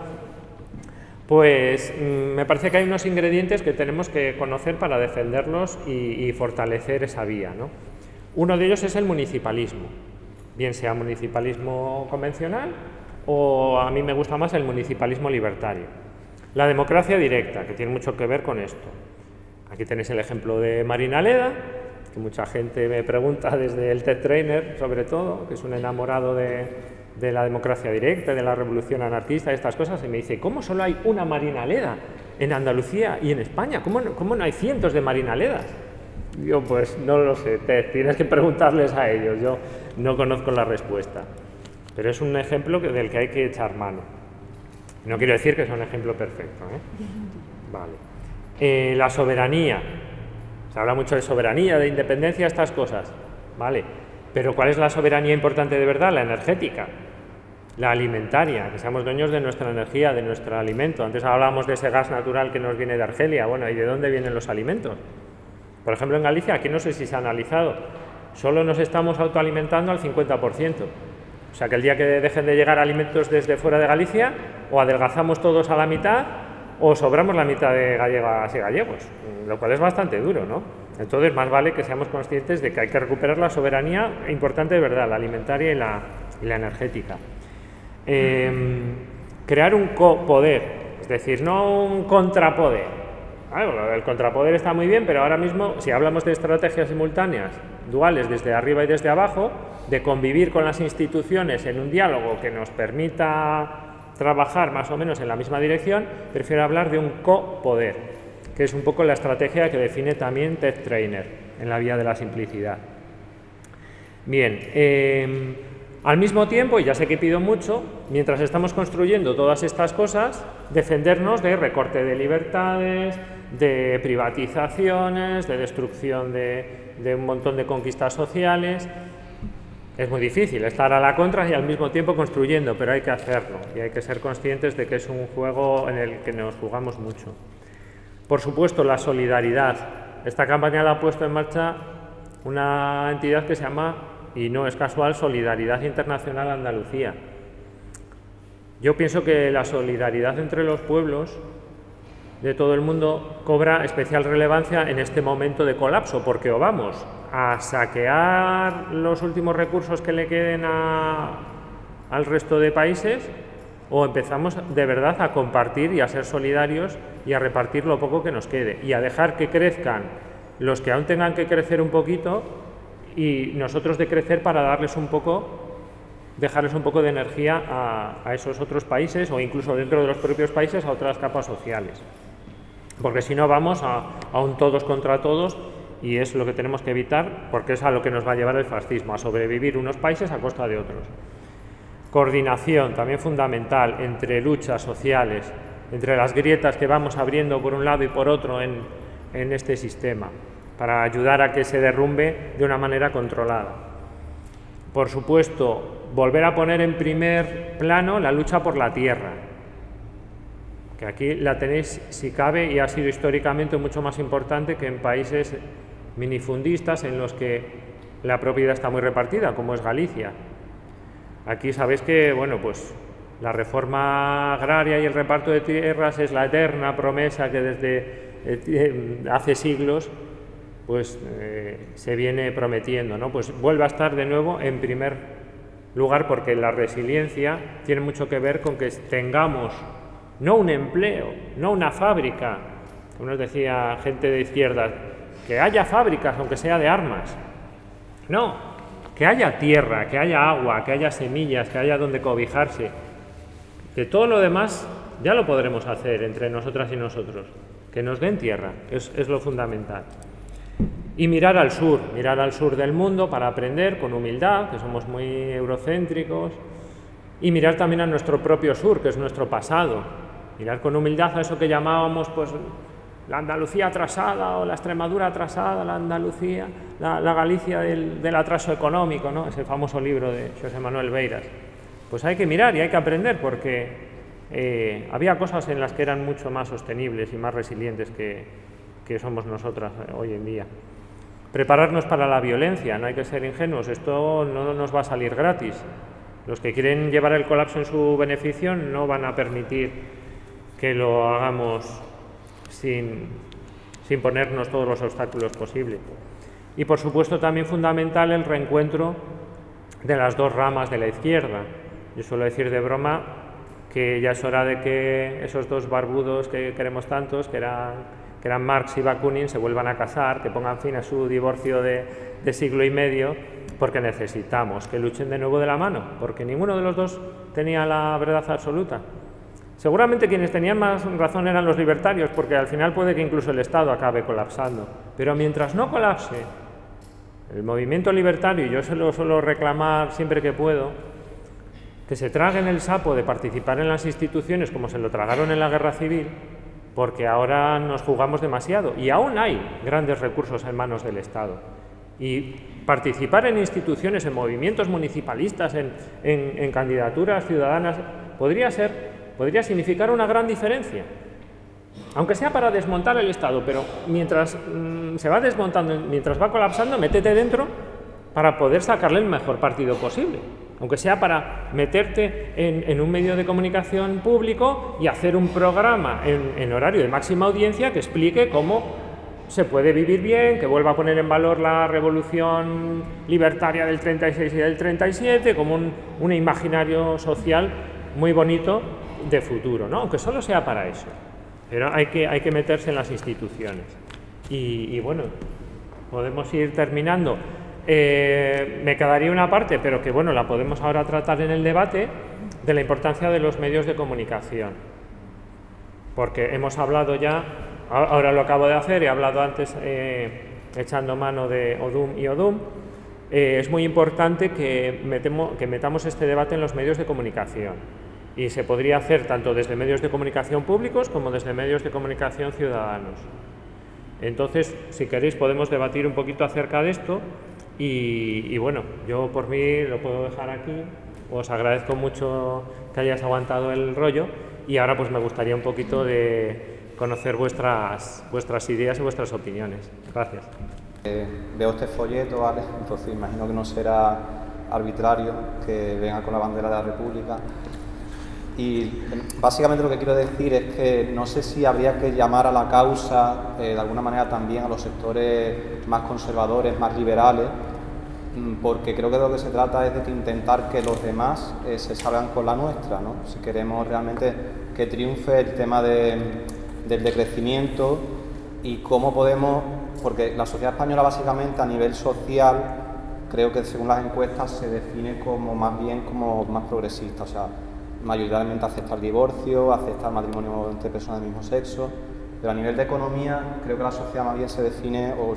pues me parece que hay unos ingredientes que tenemos que conocer para defenderlos y, y fortalecer esa vía, ¿no? Uno de ellos es el municipalismo, bien sea municipalismo convencional o, a mí me gusta más, el municipalismo libertario. La democracia directa, que tiene mucho que ver con esto. Aquí tenéis el ejemplo de Marina Leda, que mucha gente me pregunta desde el TED Trainer, sobre todo, que es un enamorado de, de la democracia directa, de la revolución anarquista, de estas cosas, y me dice: ¿cómo solo hay una Marina Leda en Andalucía y en España? ¿Cómo, cómo no hay cientos de Marina Ledas? Yo, pues no lo sé, Ted, tienes que preguntarles a ellos, yo no conozco la respuesta. Pero es un ejemplo que, del que hay que echar mano. No quiero decir que sea un ejemplo perfecto, ¿eh? Vale. Eh, la soberanía. Se habla mucho de soberanía, de independencia, estas cosas, ¿vale? Pero ¿cuál es la soberanía importante de verdad? La energética. la alimentaria, que seamos dueños de nuestra energía, de nuestro alimento. Antes hablábamos de ese gas natural que nos viene de Argelia. Bueno, ¿y de dónde vienen los alimentos? Por ejemplo, en Galicia, aquí no sé si se ha analizado, solo nos estamos autoalimentando al cincuenta por ciento. O sea que el día que dejen de llegar alimentos desde fuera de Galicia, o adelgazamos todos a la mitad, o sobramos la mitad de gallegas y gallegos, lo cual es bastante duro, ¿no? Entonces, más vale que seamos conscientes de que hay que recuperar la soberanía, importante de verdad, la alimentaria y la, y la energética. Eh, crear un copoder, es decir, no un contrapoder. Bueno, el contrapoder está muy bien, pero ahora mismo, si hablamos de estrategias simultáneas, duales desde arriba y desde abajo, de convivir con las instituciones en un diálogo que nos permita trabajar más o menos en la misma dirección, prefiero hablar de un copoder, que es un poco la estrategia que define también Ted Trainer en la vía de la simplicidad. Bien, eh, al mismo tiempo, y ya sé que pido mucho, mientras estamos construyendo todas estas cosas, defendernos de recorte de libertades, de privatizaciones, de destrucción de, de un montón de conquistas sociales. Es muy difícil estar a la contra y al mismo tiempo construyendo, pero hay que hacerlo y hay que ser conscientes de que es un juego en el que nos jugamos mucho. Por supuesto, la solidaridad. Esta campaña la ha puesto en marcha una entidad que se llama, y no es casual, Solidaridad Internacional Andalucía. Yo pienso que la solidaridad entre los pueblos de todo el mundo cobra especial relevancia en este momento de colapso, porque o vamos a saquear los últimos recursos que le queden a, al resto de países, o empezamos de verdad a compartir y a ser solidarios y a repartir lo poco que nos quede y a dejar que crezcan los que aún tengan que crecer un poquito y nosotros de crecer para darles un poco, dejarles un poco de energía a, a esos otros países o incluso dentro de los propios países a otras capas sociales. Porque si no vamos a, a un todos contra todos y es lo que tenemos que evitar porque es a lo que nos va a llevar el fascismo, a sobrevivir unos países a costa de otros. Coordinación, también fundamental, entre luchas sociales, entre las grietas que vamos abriendo por un lado y por otro en, en este sistema, para ayudar a que se derrumbe de una manera controlada. Por supuesto, volver a poner en primer plano la lucha por la tierra, que aquí la tenéis, si cabe, y ha sido históricamente mucho más importante que en países minifundistas en los que la propiedad está muy repartida, como es Galicia. Aquí sabéis que, bueno, pues la reforma agraria y el reparto de tierras es la eterna promesa que desde eh, hace siglos pues eh, se viene prometiendo, ¿no? Pues vuelve a estar de nuevo en primer lugar porque la resiliencia tiene mucho que ver con que tengamos no un empleo, no una fábrica, como nos decía gente de izquierda, que haya fábricas aunque sea de armas, no, que haya tierra, que haya agua, que haya semillas, que haya donde cobijarse, que todo lo demás ya lo podremos hacer entre nosotras y nosotros, que nos den tierra, es, es lo fundamental. Y mirar al sur, mirar al sur del mundo para aprender con humildad, que somos muy eurocéntricos, y mirar también a nuestro propio sur, que es nuestro pasado, mirar con humildad a eso que llamábamos pues la Andalucía atrasada o la Extremadura atrasada, la Andalucía, la, la Galicia del, del atraso económico, ¿no? Ese famoso libro de José Manuel Beiras. Pues hay que mirar y hay que aprender porque eh, había cosas en las que eran mucho más sostenibles y más resilientes que, que somos nosotras hoy en día. Prepararnos para la violencia, no hay que ser ingenuos, esto no nos va a salir gratis. Los que quieren llevar el colapso en su beneficio no van a permitir que lo hagamos sin, sin ponernos todos los obstáculos posibles. Y por supuesto también fundamental el reencuentro de las dos ramas de la izquierda. Yo suelo decir de broma que ya es hora de que esos dos barbudos que queremos tantos, que eran, que eran Marx y Bakunin, se vuelvan a casar, que pongan fin a su divorcio de, de siglo y medio, porque necesitamos que luchen de nuevo de la mano, porque ninguno de los dos tenía la verdad absoluta. Seguramente quienes tenían más razón eran los libertarios, porque al final puede que incluso el Estado acabe colapsando. Pero mientras no colapse el movimiento libertario, y yo se lo suelo reclamar siempre que puedo, que se traguen el sapo de participar en las instituciones como se lo tragaron en la guerra civil, porque ahora nos jugamos demasiado y aún hay grandes recursos en manos del Estado. Y participar en instituciones, en movimientos municipalistas, en, en, en candidaturas ciudadanas, podría ser, podría significar una gran diferencia. Aunque sea para desmontar el Estado, pero mientras mmm, se va desmontando, mientras va colapsando, métete dentro para poder sacarle el mejor partido posible. Aunque sea para meterte en, en un medio de comunicación público y hacer un programa en, en horario de máxima audiencia que explique cómo se puede vivir bien, que vuelva a poner en valor la revolución libertaria del treinta y seis y del treinta y siete, como un, un imaginario social muy bonito de futuro, ¿no? Aunque solo sea para eso. Pero hay que, hay que meterse en las instituciones. Y, y bueno, podemos ir terminando. Eh, me quedaría una parte, pero que bueno, la podemos ahora tratar en el debate, de la importancia de los medios de comunicación. Porque hemos hablado ya, ahora lo acabo de hacer, he hablado antes eh, echando mano de Odum y Odum, eh, es muy importante que, metemos, que metamos este debate en los medios de comunicación. Y se podría hacer tanto desde medios de comunicación públicos como desde medios de comunicación ciudadanos. Entonces, si queréis, podemos debatir un poquito acerca de esto. Y, y bueno, yo por mí lo puedo dejar aquí. Os agradezco mucho que hayáis aguantado el rollo y ahora pues me gustaría un poquito de conocer vuestras, vuestras ideas y vuestras opiniones. Gracias. Eh, veo este folleto, ¿vale? Entonces imagino que no será arbitrario que venga con la bandera de la República. Y básicamente lo que quiero decir es que no sé si habría que llamar a la causa eh, de alguna manera también a los sectores más conservadores, más liberales, porque creo que de lo que se trata es de que intentar que los demás eh, se salgan con la nuestra, ¿no? Si queremos realmente que triunfe el tema de, del decrecimiento y cómo podemos, porque la sociedad española básicamente a nivel social creo que según las encuestas se define como más bien como más progresista, o sea, mayoritariamente acepta el divorcio, acepta el matrimonio entre personas del mismo sexo, pero a nivel de economía creo que la sociedad más bien se define o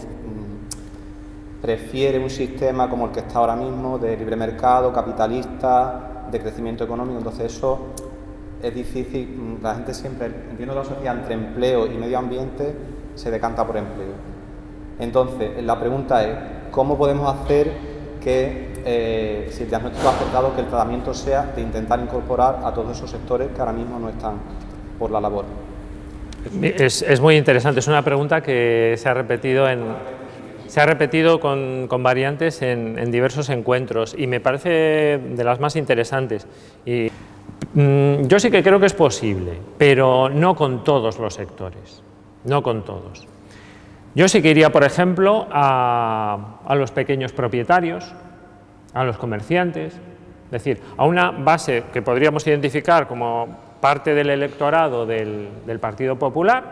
mm, prefiere un sistema como el que está ahora mismo, de libre mercado, capitalista, de crecimiento económico. Entonces eso es difícil, la gente siempre, entiendo que la sociedad entre empleo y medio ambiente se decanta por empleo. Entonces la pregunta es, ¿cómo podemos hacer que eh, si el diagnóstico ha acertado, que el tratamiento sea de intentar incorporar a todos esos sectores que ahora mismo no están por la labor? Es, es muy interesante, es una pregunta que se ha repetido, en, se ha repetido con, con variantes en, en diversos encuentros y me parece de las más interesantes. Y, mm, yo sí que creo que es posible, pero no con todos los sectores, no con todos. Yo sí que iría, por ejemplo, a, a los pequeños propietarios, a los comerciantes, es decir, a una base que podríamos identificar como parte del electorado del, del Partido Popular,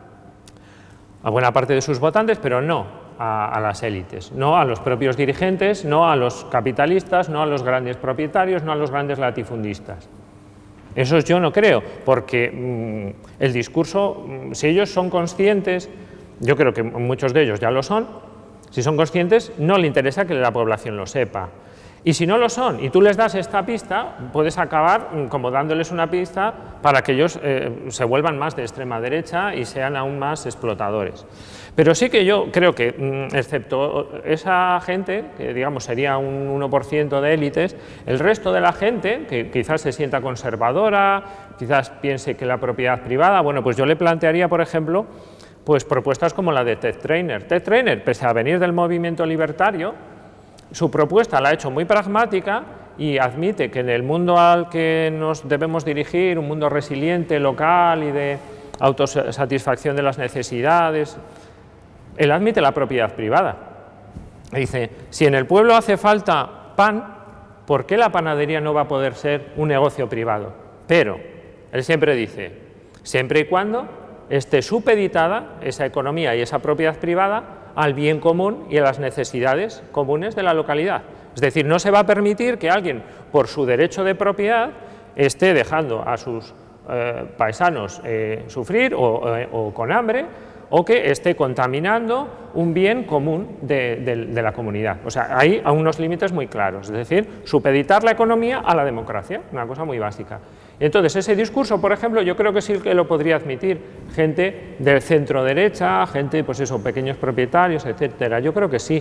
a buena parte de sus votantes, pero no a, a las élites, no a los propios dirigentes, no a los capitalistas, no a los grandes propietarios, no a los grandes latifundistas. Eso yo no creo, porque mmm, el discurso, mmm, si ellos son conscientes, yo creo que muchos de ellos ya lo son, si son conscientes no le interesa que la población lo sepa. Y si no lo son y tú les das esta pista, puedes acabar como dándoles una pista para que ellos eh, se vuelvan más de extrema derecha y sean aún más explotadores. Pero sí que yo creo que, excepto esa gente, que digamos sería un uno por ciento de élites, el resto de la gente, que quizás se sienta conservadora, quizás piense que la propiedad privada, bueno, pues yo le plantearía, por ejemplo, pues propuestas como la de Ted Trainer. Ted Trainer, pese a venir del movimiento libertario, su propuesta la ha hecho muy pragmática y admite que en el mundo al que nos debemos dirigir, un mundo resiliente, local y de autosatisfacción de las necesidades, él admite la propiedad privada. Dice, si en el pueblo hace falta pan, ¿por qué la panadería no va a poder ser un negocio privado? Pero, él siempre dice, siempre y cuando esté supeditada esa economía y esa propiedad privada al bien común y a las necesidades comunes de la localidad. Es decir, no se va a permitir que alguien, por su derecho de propiedad, esté dejando a sus eh, paisanos eh, sufrir o, eh, o con hambre, o que esté contaminando un bien común de, de, de la comunidad. O sea, hay a unos límites muy claros, es decir, supeditar la economía a la democracia, una cosa muy básica. Entonces, ese discurso, por ejemplo, yo creo que sí que lo podría admitir gente del centro derecha, gente, pues eso, pequeños propietarios, etcétera. Yo creo que sí.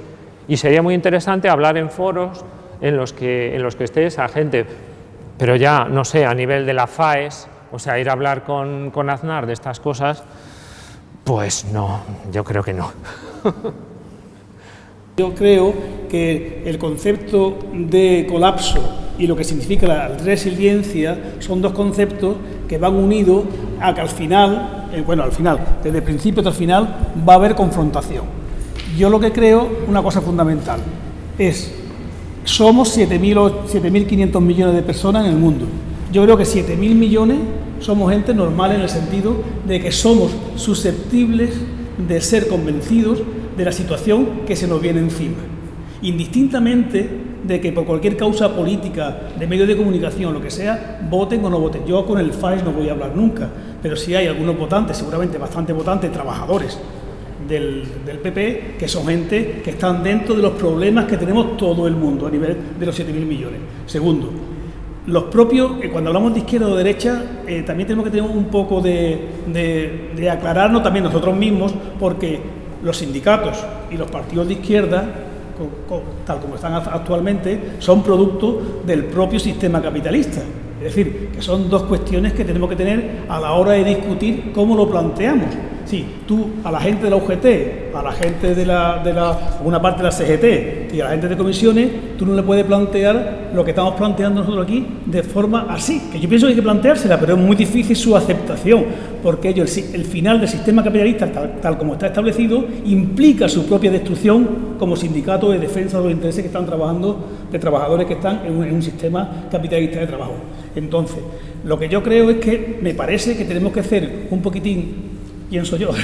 Y sería muy interesante hablar en foros en los que, en los que esté esa gente, pero ya, no sé, a nivel de la FAES, o sea, ir a hablar con, con Aznar de estas cosas, pues no, yo creo que no. Yo creo que el concepto de colapso y lo que significa la resiliencia son dos conceptos que van unidos a que al final, eh, bueno, al final, desde el principio hasta el final, va a haber confrontación. Yo lo que creo, una cosa fundamental, es, somos siete mil quinientos millones de personas en el mundo. Yo creo que siete mil millones somos gente normal en el sentido de que somos susceptibles de ser convencidos de la situación que se nos viene encima, indistintamente de que por cualquier causa política, de medios de comunicación, lo que sea, voten o no voten. Yo con el FAES no voy a hablar nunca, pero sí hay algunos votantes, seguramente bastante votantes, trabajadores del, del P P, que son gente que están dentro de los problemas que tenemos todo el mundo a nivel de los siete mil millones. Segundo, los propios, eh, cuando hablamos de izquierda o derecha, eh, también tenemos que tener un poco de, de, de aclararnos también nosotros mismos, porque los sindicatos y los partidos de izquierda, co, co, tal como están actualmente, son producto del propio sistema capitalista. Es decir, que son dos cuestiones que tenemos que tener a la hora de discutir cómo lo planteamos. Sí, tú a la gente de la U G T, a la gente de la, de la una parte de la C G T y a la gente de comisiones, tú no le puedes plantear lo que estamos planteando nosotros aquí de forma así, que yo pienso que hay que planteársela, pero es muy difícil su aceptación, porque ello, el, el final del sistema capitalista, tal, tal como está establecido, implica su propia destrucción como sindicato de defensa de los intereses que están trabajando, de trabajadores que están en un, en un sistema capitalista de trabajo. Entonces, lo que yo creo es que me parece que tenemos que hacer un poquitín, pienso yo,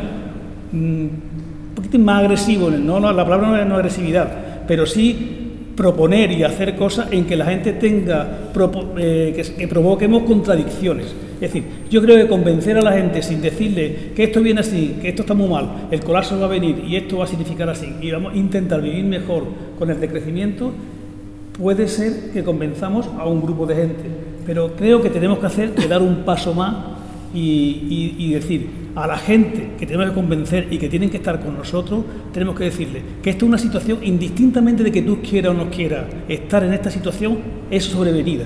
un poquitín más agresivo, no, no, la palabra no es, no es agresividad, pero sí proponer y hacer cosas en que la gente tenga, eh, que, que provoquemos contradicciones. Es decir, yo creo que convencer a la gente sin decirle que esto viene así, que esto está muy mal, el colapso va a venir y esto va a significar así, y vamos a intentar vivir mejor con el decrecimiento, puede ser que convenzamos a un grupo de gente, pero creo que tenemos que hacer que dar un paso más y, y, y decir a la gente que tenemos que convencer y que tienen que estar con nosotros, tenemos que decirle que esto es una situación, indistintamente de que tú quieras o no quieras estar en esta situación, es sobrevenida.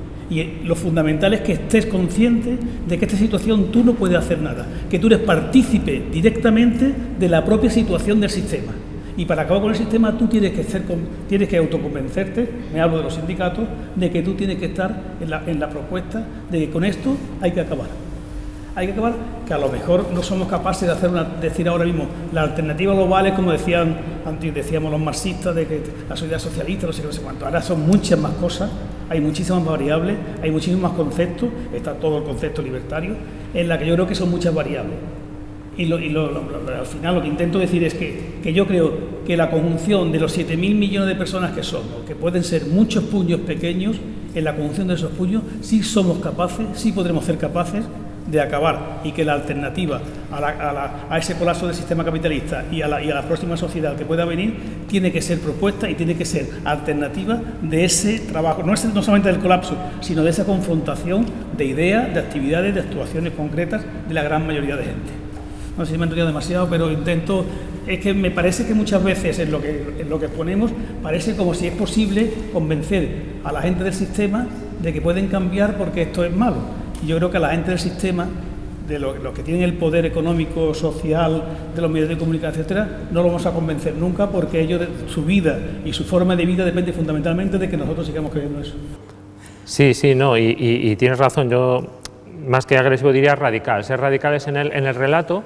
Y lo fundamental es que estés consciente de que esta situación tú no puedes hacer nada, que tú eres partícipe directamente de la propia situación del sistema. Y para acabar con el sistema tú tienes que, ser, tienes que autoconvencerte, me hablo de los sindicatos, de que tú tienes que estar en la, en la propuesta de que con esto hay que acabar. Hay que acabar, que a lo mejor no somos capaces de hacer una, decir ahora mismo, la alternativa global es como decían antes, decíamos los marxistas, de que la sociedad socialista, no sé qué, no sé cuánto. Ahora son muchas más cosas, hay muchísimas variables, hay muchísimos más conceptos, está todo el concepto libertario, en la que yo creo que son muchas variables. Y, lo, y lo, lo, lo, al final lo que intento decir es que, que yo creo que la conjunción de los siete mil millones de personas que somos, que pueden ser muchos puños pequeños, en la conjunción de esos puños sí somos capaces, sí podremos ser capaces de acabar, y que la alternativa a, la, a, la, a ese colapso del sistema capitalista y a, la, y a la próxima sociedad que pueda venir tiene que ser propuesta y tiene que ser alternativa de ese trabajo, no, es, no solamente del colapso, sino de esa confrontación de ideas, de actividades, de actuaciones concretas de la gran mayoría de gente. No sé si me he entendido demasiado, pero intento, es que me parece que muchas veces en lo que, en lo que exponemos parece como si es posible convencer a la gente del sistema de que pueden cambiar porque esto es malo. Y yo creo que a la gente del sistema, de los lo que tienen el poder económico, social, de los medios de comunicación, etcétera, no lo vamos a convencer nunca, porque ellos, su vida y su forma de vida depende fundamentalmente de que nosotros sigamos creyendo eso. Sí, sí, no, y, y, y tienes razón, yo más que agresivo diría radical, ser radicales en el, en el relato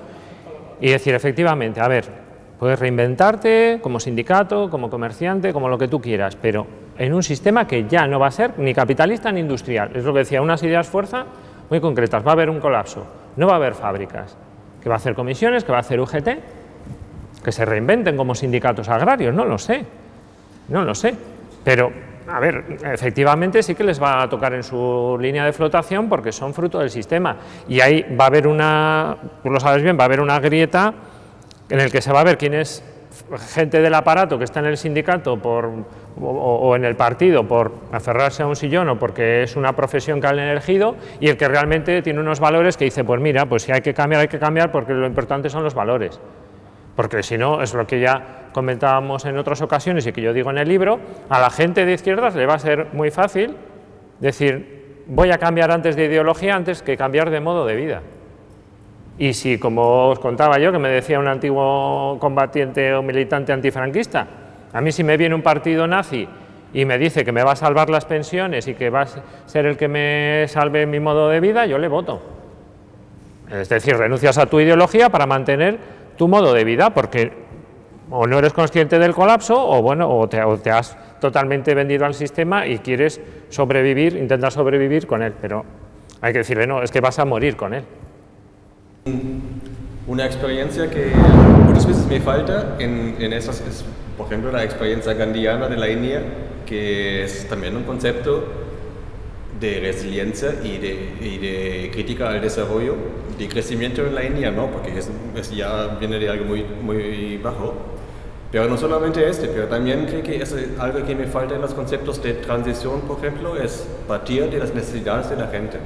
y decir efectivamente, a ver, puedes reinventarte como sindicato, como comerciante, como lo que tú quieras, pero en un sistema que ya no va a ser ni capitalista ni industrial. Es lo que decía, unas ideas fuerza muy concretas. Va a haber un colapso, no va a haber fábricas. ¿Qué va a hacer comisiones? ¿Qué va a hacer U G T? Que se reinventen como sindicatos agrarios, no lo sé. No lo sé. Pero, a ver, efectivamente sí que les va a tocar en su línea de flotación porque son fruto del sistema. Y ahí va a haber una, tú lo sabes bien, va a haber una grieta en el que se va a ver quién es gente del aparato que está en el sindicato por, o, o en el partido por aferrarse a un sillón o porque es una profesión que han elegido, y el que realmente tiene unos valores que dice, pues mira, pues si hay que cambiar, hay que cambiar porque lo importante son los valores. porque si no, es lo que ya comentábamos en otras ocasiones y que yo digo en el libro, a la gente de izquierdas le va a ser muy fácil decir, voy a cambiar antes de ideología antes que cambiar de modo de vida. Y si, como os contaba yo, que me decía un antiguo combatiente o militante antifranquista, a mí si me viene un partido nazi y me dice que me va a salvar las pensiones y que va a ser el que me salve mi modo de vida, yo le voto. Es decir, renuncias a tu ideología para mantener tu modo de vida, porque o no eres consciente del colapso o, bueno, o te, o te has totalmente vendido al sistema y quieres sobrevivir, intentar sobrevivir con él, pero hay que decirle, no, es que vas a morir con él. Una experiencia que muchas veces me falta en, en esas es, por ejemplo, la experiencia gandhiana de la India, que es también un concepto de resiliencia y de, y de crítica al desarrollo, de crecimiento en la India, ¿no? Porque es, es ya viene de algo muy, muy bajo. Pero no solamente este, pero también creo que es algo que me falta en los conceptos de transición, por ejemplo, es partir de las necesidades de la gente.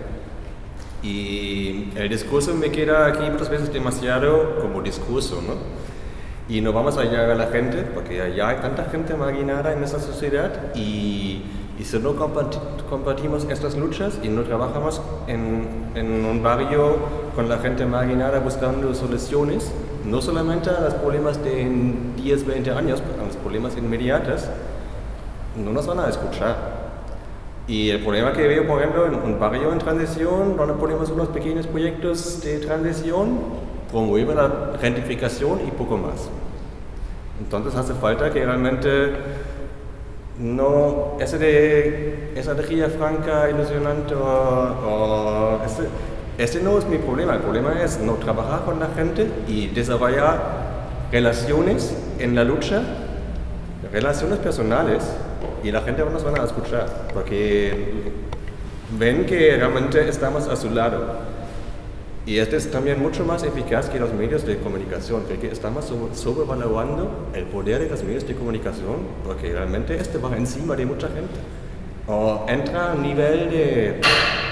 Y el discurso me queda aquí muchas veces demasiado como discurso, ¿no? Y no vamos a llegar a la gente, porque ya hay tanta gente marginada en esta sociedad y, y si no compartimos estas luchas y no trabajamos en, en un barrio con la gente marginada buscando soluciones, no solamente a los problemas de diez, veinte años, pero a los problemas inmediatos, no nos van a escuchar. Y el problema que veo, por ejemplo, en un barrio en transición, donde ponemos unos pequeños proyectos de transición, promueve la gentrificación y poco más. Entonces hace falta que realmente no, esa, de, esa energía franca, ilusionante, o, o ese, ese no es mi problema. El problema es no trabajar con la gente y desarrollar relaciones en la lucha, relaciones personales, y la gente nos van a escuchar, porque ven que realmente estamos a su lado. Y este es también mucho más eficaz que los medios de comunicación, porque estamos sobrevalorando el poder de los medios de comunicación, porque realmente este va encima de mucha gente. O entra a un nivel de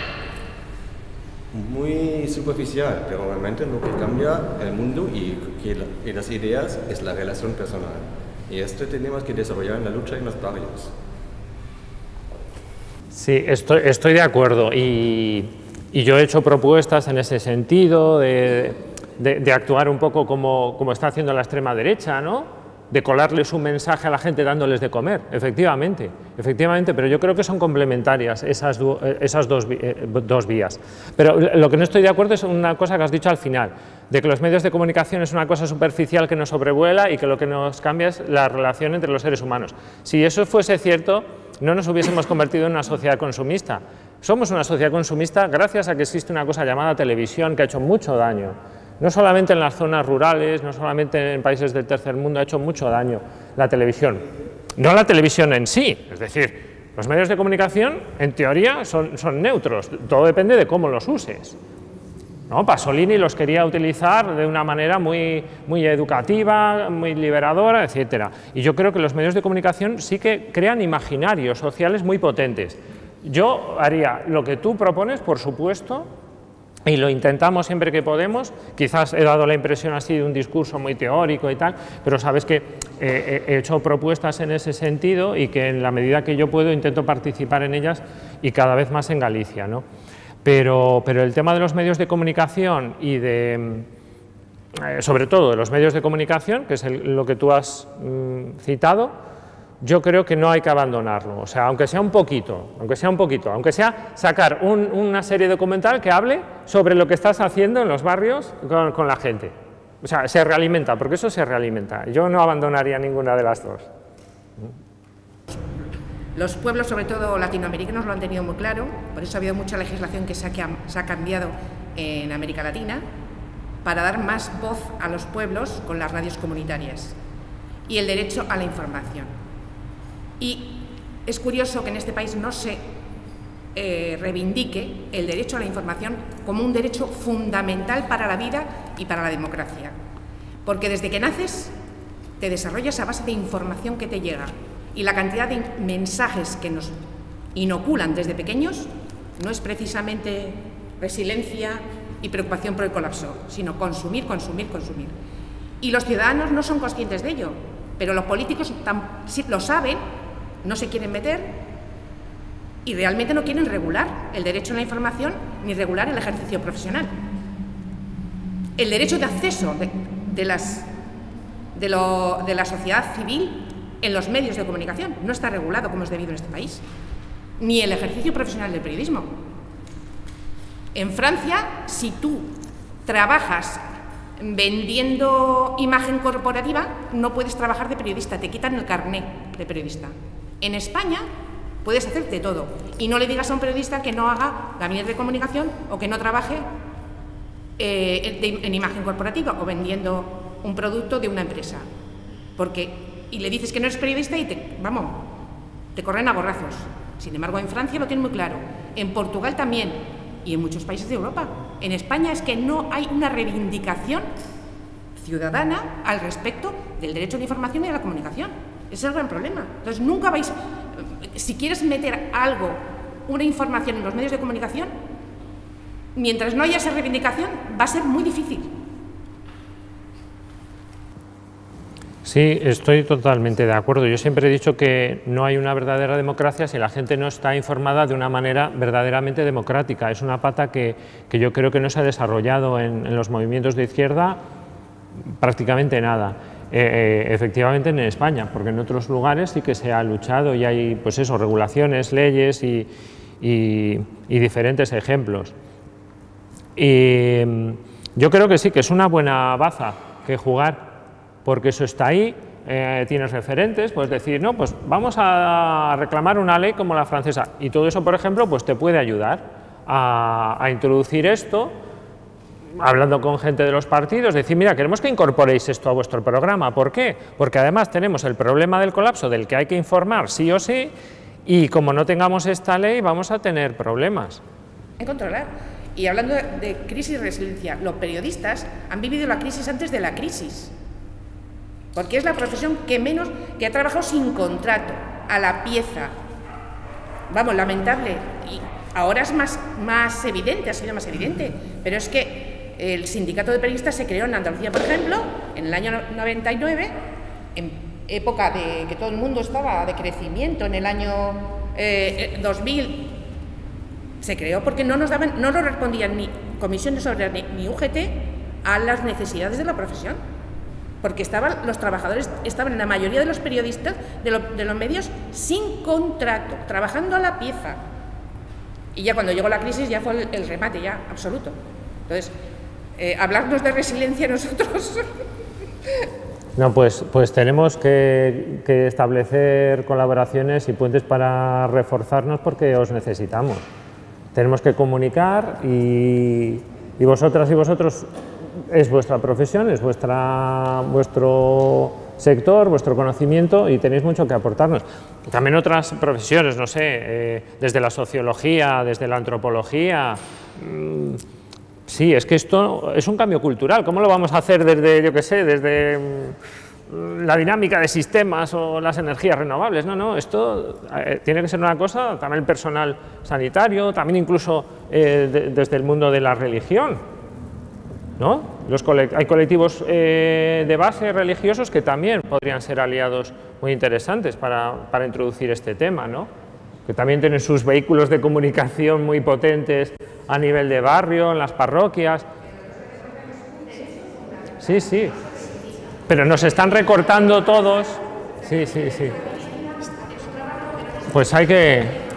muy superficial, pero realmente lo que cambia el mundo y, que la, y las ideas es la relación personal. Y esto tenemos que desarrollar en la lucha en los barrios. Sí, estoy, estoy de acuerdo y, y yo he hecho propuestas en ese sentido de, de, de actuar un poco como, como está haciendo la extrema derecha, ¿no? De colarles un mensaje a la gente dándoles de comer, efectivamente, efectivamente, pero yo creo que son complementarias esas, du, esas dos, eh, dos vías. Pero lo que no estoy de acuerdo es una cosa que has dicho al final, de que los medios de comunicación es una cosa superficial que nos sobrevuela y que lo que nos cambia es la relación entre los seres humanos. Si eso fuese cierto, no nos hubiésemos convertido en una sociedad consumista. Somos una sociedad consumista gracias a que existe una cosa llamada televisión que ha hecho mucho daño. No solamente en las zonas rurales, no solamente en países del tercer mundo, ha hecho mucho daño la televisión. No la televisión en sí, es decir, los medios de comunicación, en teoría, son, son neutros, todo depende de cómo los uses. ¿No? Pasolini los quería utilizar de una manera muy, muy educativa, muy liberadora, etcétera. Y yo creo que los medios de comunicación sí que crean imaginarios sociales muy potentes. Yo haría lo que tú propones, por supuesto, y lo intentamos siempre que podemos. Quizás he dado la impresión así de un discurso muy teórico y tal, pero sabes que eh, he hecho propuestas en ese sentido y que en la medida que yo puedo intento participar en ellas y cada vez más en Galicia, ¿no? Pero, pero el tema de los medios de comunicación y de, eh, sobre todo de los medios de comunicación, que es el, lo que tú has mm, citado, yo creo que no hay que abandonarlo, o sea, aunque sea un poquito, aunque sea un poquito, aunque sea sacar un, una serie documental que hable sobre lo que estás haciendo en los barrios con, con la gente. O sea, se realimenta, porque eso se realimenta. Yo no abandonaría ninguna de las dos. Los pueblos, sobre todo latinoamericanos, lo han tenido muy claro, por eso ha habido mucha legislación que se ha, se ha cambiado en América Latina, para dar más voz a los pueblos con las radios comunitarias y el derecho a la información. Y es curioso que en este país no se eh, reivindique el derecho a la información como un derecho fundamental para la vida y para la democracia. Porque desde que naces te desarrollas a base de información que te llega y la cantidad de mensajes que nos inoculan desde pequeños no es precisamente resiliencia y preocupación por el colapso, sino consumir, consumir, consumir. Y los ciudadanos no son conscientes de ello, pero los políticos lo saben, no se quieren meter y realmente no quieren regular el derecho a la información ni regular el ejercicio profesional. El derecho de acceso de, de, las, de, lo, de la sociedad civil en los medios de comunicación no está regulado como es debido en este país, ni el ejercicio profesional del periodismo. En Francia, si tú trabajas vendiendo imagen corporativa, no puedes trabajar de periodista, te quitan el carné de periodista. En España puedes hacer de todo y no le digas a un periodista que no haga gabinete de comunicación o que no trabaje eh, de, en imagen corporativa o vendiendo un producto de una empresa. Porque, y le dices que no eres periodista y te, vamos, te corren a gorrazos. Sin embargo, en Francia lo tienen muy claro, en Portugal también y en muchos países de Europa. En España es que no hay una reivindicación ciudadana al respecto del derecho a la información y a la comunicación. Ese es el gran problema. Entonces, nunca vais... Si quieres meter algo, una información en los medios de comunicación, mientras no haya esa reivindicación, va a ser muy difícil. Sí, estoy totalmente de acuerdo. Yo siempre he dicho que no hay una verdadera democracia si la gente no está informada de una manera verdaderamente democrática. Es una pata que, que yo creo que no se ha desarrollado en, en los movimientos de izquierda prácticamente nada. Eh, eh, efectivamente en España, porque en otros lugares sí que se ha luchado y hay, pues eso, regulaciones, leyes y, y, y diferentes ejemplos. Y yo creo que sí, que es una buena baza que jugar, porque eso está ahí, eh, tienes referentes, puedes decir, no, pues vamos a reclamar una ley como la francesa, y todo eso, por ejemplo, pues te puede ayudar a, a introducir esto, hablando con gente de los partidos, decir, mira, queremos que incorporéis esto a vuestro programa. ¿Por qué? Porque además tenemos el problema del colapso del que hay que informar sí o sí, y como no tengamos esta ley vamos a tener problemas. En controlar. Y hablando de crisis y resiliencia, los periodistas han vivido la crisis antes de la crisis, porque es la profesión que menos, que ha trabajado sin contrato, a la pieza. Vamos, lamentable. Y ahora es más, más evidente, ha sido más evidente, pero es que el sindicato de periodistas se creó en Andalucía, por ejemplo, en el año noventa y nueve, en época de que todo el mundo estaba de crecimiento, en el año eh, dos mil, se creó porque no nos daban, no nos respondían ni comisiones obreras ni, ni U G T a las necesidades de la profesión, porque estaban los trabajadores, estaban en la mayoría de los periodistas de, lo, de los medios sin contrato, trabajando a la pieza. Y ya cuando llegó la crisis ya fue el, el remate ya absoluto. Entonces, eh, hablarnos de resiliencia nosotros... No, pues, pues tenemos que, que establecer colaboraciones y puentes para reforzarnos porque os necesitamos. Tenemos que comunicar y, y vosotras y vosotros es vuestra profesión, es vuestra, vuestro sector, vuestro conocimiento y tenéis mucho que aportarnos. También otras profesiones, no sé, eh, desde la sociología, desde la antropología. Mmm, sí, es que esto es un cambio cultural. ¿Cómo lo vamos a hacer desde, yo qué sé, desde mmm, la dinámica de sistemas o las energías renovables? No, no, esto eh, tiene que ser una cosa, también el personal sanitario, también incluso eh, de, desde el mundo de la religión. ¿No? Los colect- hay colectivos eh, de base religiosos que también podrían ser aliados muy interesantes para, para introducir este tema, ¿no? Que también tienen sus vehículos de comunicación muy potentes a nivel de barrio, en las parroquias. Sí, sí, pero nos están recortando todos. Sí, sí, sí. Pues hay que...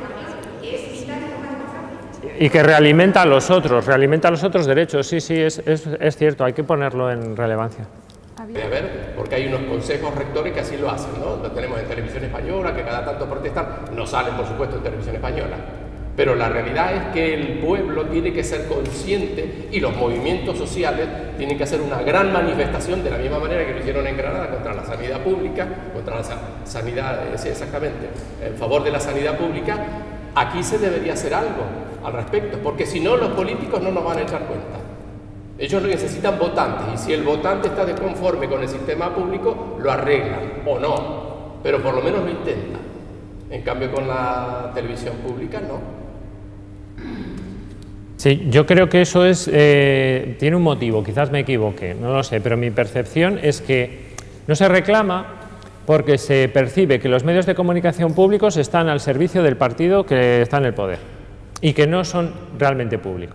Y que realimenta a los otros, realimenta a los otros derechos, sí, sí, es, es, es cierto, hay que ponerlo en relevancia. A ver, porque hay unos consejos rectores que así lo hacen, ¿no? Lo tenemos en Televisión Española, que cada tanto protestan, no salen por supuesto en Televisión Española, pero la realidad es que el pueblo tiene que ser consciente y los movimientos sociales tienen que hacer una gran manifestación de la misma manera que lo hicieron en Granada contra la sanidad pública, contra la sanidad, sí, exactamente, en favor de la sanidad pública. Aquí se debería hacer algo al respecto, porque si no los políticos no nos van a echar cuenta. Ellos necesitan votantes y si el votante está desconforme con el sistema público, lo arreglan o no, pero por lo menos lo intentan. En cambio con la televisión pública no. Sí, yo creo que eso es, eh, tiene un motivo, quizás me equivoque, no lo sé, pero mi percepción es que no se reclama porque se percibe que los medios de comunicación públicos están al servicio del partido que está en el poder y que no son realmente públicos.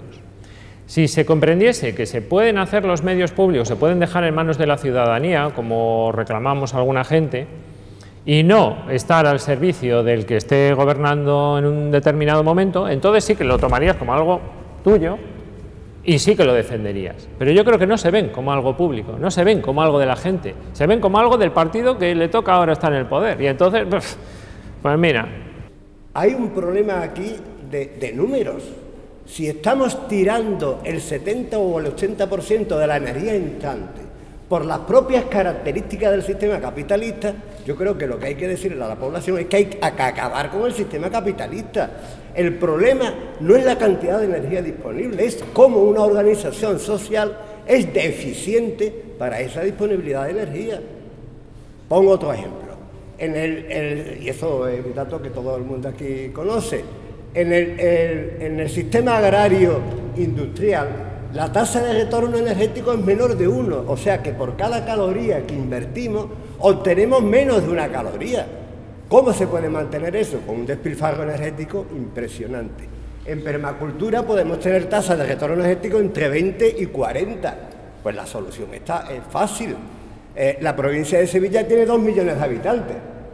Si se comprendiese que se pueden hacer los medios públicos, se pueden dejar en manos de la ciudadanía, como reclamamos alguna gente, y no estar al servicio del que esté gobernando en un determinado momento, entonces sí que lo tomarías como algo tuyo y sí que lo defenderías. Pero yo creo que no se ven como algo público, no se ven como algo de la gente, se ven como algo del partido que le toca ahora estar en el poder. Y entonces, pues, pues mira. Hay un problema aquí de, de números. Si estamos tirando el setenta o el ochenta por ciento de la energía entrante por las propias características del sistema capitalista, yo creo que lo que hay que decirle a la población es que hay que acabar con el sistema capitalista. El problema no es la cantidad de energía disponible, es cómo una organización social es deficiente para esa disponibilidad de energía. Pongo otro ejemplo. En el, el, y eso es un dato que todo el mundo aquí conoce. En el, el, en el sistema agrario industrial, la tasa de retorno energético es menor de uno, o sea que por cada caloría que invertimos, obtenemos menos de una caloría. ¿Cómo se puede mantener eso? Con un despilfarro energético impresionante. En permacultura podemos tener tasas de retorno energético entre veinte y cuarenta. Pues la solución está, es fácil. Eh, la provincia de Sevilla tiene dos millones de habitantes.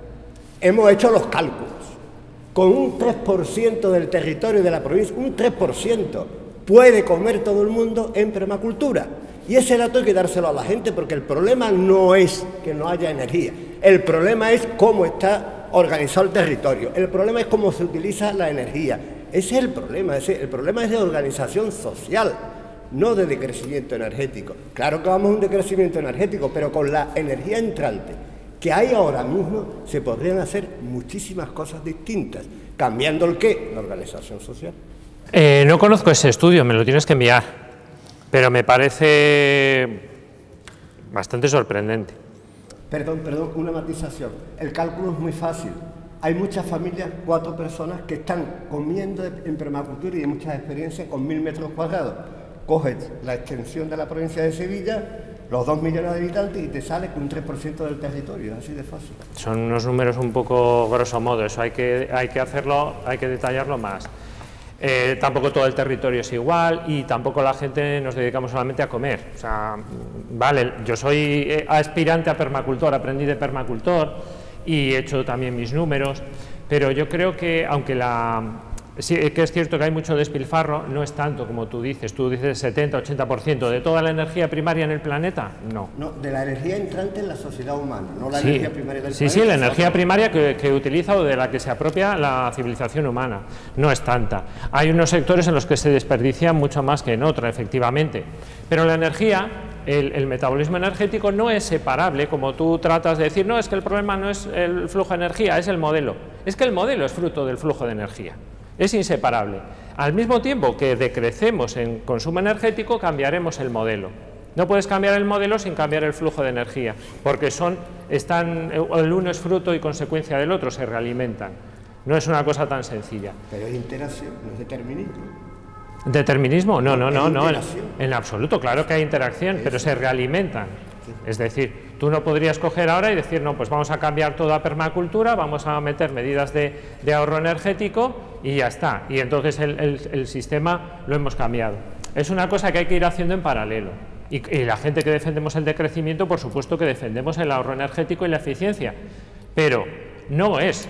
Hemos hecho los cálculos. Con un tres por ciento del territorio de la provincia, un tres por ciento, puede comer todo el mundo en permacultura. Y ese dato hay que dárselo a la gente, porque el problema no es que no haya energía, el problema es cómo está organizado el territorio, el problema es cómo se utiliza la energía. Ese es el problema, ese, el problema es de organización social, no de decrecimiento energético. Claro que vamos a un decrecimiento energético, pero con la energía entrante que hay ahora mismo, se podrían hacer muchísimas cosas distintas. ¿Cambiando el qué? La organización social. Eh, no conozco ese estudio, me lo tienes que enviar, pero me parece bastante sorprendente. Perdón, perdón, una matización. El cálculo es muy fácil. Hay muchas familias, cuatro personas, que están comiendo en permacultura y hay muchas experiencias con mil metros cuadrados. Coges la extensión de la provincia de Sevilla, los dos millones de habitantes y te sale con un tres por ciento del territorio, así de fácil. Son unos números un poco grosso modo, eso hay que, hay que hacerlo, hay que detallarlo más. Eh, tampoco todo el territorio es igual y tampoco la gente nos dedicamos solamente a comer. O sea, vale, yo soy aspirante a permacultor, aprendí de permacultor y he hecho también mis números, pero yo creo que aunque la... Sí, que es cierto que hay mucho despilfarro, no es tanto como tú dices, tú dices setenta, ochenta por ciento de toda la energía primaria en el planeta, no. No, de la energía entrante en la sociedad humana, no la sí, energía primaria del sí, planeta. Sí, sí, la energía primaria que, que utiliza o de la que se apropia la civilización humana, no es tanta. Hay unos sectores en los que se desperdicia mucho más que en otra, efectivamente, pero la energía, el, el metabolismo energético no es separable, como tú tratas de decir, no, es que el problema no es el flujo de energía, es el modelo. Es que el modelo es fruto del flujo de energía. Es inseparable. Al mismo tiempo que decrecemos en consumo energético, cambiaremos el modelo. No puedes cambiar el modelo sin cambiar el flujo de energía, porque son, están, el uno es fruto y consecuencia del otro, se realimentan. No es una cosa tan sencilla. Pero es interacción, no es determinismo. ¿Determinismo? No, no, no, no. En, en absoluto, claro que hay interacción, pero se realimentan. Es decir, tú no podrías coger ahora y decir, no, pues vamos a cambiar toda permacultura, vamos a meter medidas de, de ahorro energético y ya está. Y entonces el, el, el sistema lo hemos cambiado. Es una cosa que hay que ir haciendo en paralelo. Y, y la gente que defendemos el decrecimiento, por supuesto que defendemos el ahorro energético y la eficiencia. Pero no es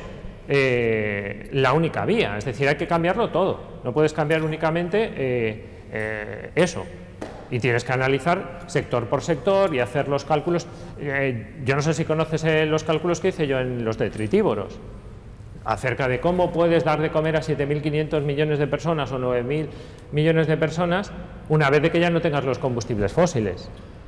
eh, la única vía. Es decir, hay que cambiarlo todo. No puedes cambiar únicamente eh, eh, eso. Y tienes que analizar sector por sector y hacer los cálculos. Eh, yo no sé si conoces eh, los cálculos que hice yo en los detritívoros, acerca de cómo puedes dar de comer a siete mil quinientos millones de personas o nueve mil millones de personas una vez de que ya no tengas los combustibles fósiles.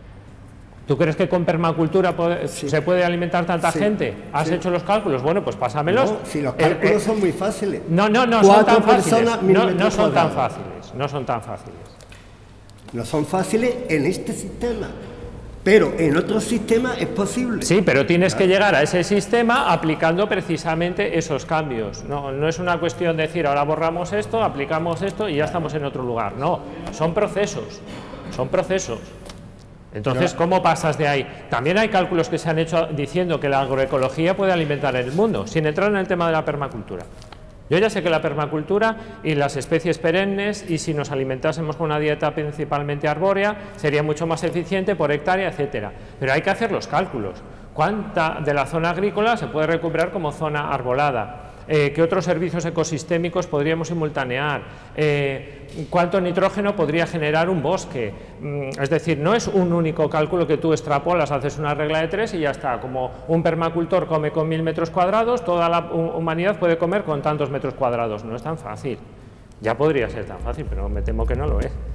¿Tú crees que con permacultura puede, sí. se puede alimentar tanta sí. gente? ¿Has sí. hecho los cálculos? Bueno, pues pásamelos. No, si los cálculos eh, eh, son muy fáciles. No, no, no son tan fáciles. No, no son tan fáciles. No son tan fáciles. No son fáciles en este sistema. Pero en otros sistemas es posible. Sí, pero tienes que llegar a ese sistema aplicando precisamente esos cambios. No, no es una cuestión de decir, ahora borramos esto, aplicamos esto y ya estamos en otro lugar. No, son procesos, son procesos. Entonces, ¿cómo pasas de ahí? También hay cálculos que se han hecho diciendo que la agroecología puede alimentar el mundo, sin entrar en el tema de la permacultura. Yo ya sé que la permacultura y las especies perennes, y si nos alimentásemos con una dieta principalmente arbórea, sería mucho más eficiente por hectárea, etcétera. Pero hay que hacer los cálculos. ¿Cuánta de la zona agrícola se puede recuperar como zona arbolada? Eh, ¿Qué otros servicios ecosistémicos podríamos simultanear? Eh, ¿Cuánto nitrógeno podría generar un bosque? Mm, es decir, no es un único cálculo que tú extrapolas, haces una regla de tres y ya está. Como un permacultor come con mil metros cuadrados, toda la humanidad puede comer con tantos metros cuadrados. No es tan fácil. Ya podría ser tan fácil, pero me temo que no lo es.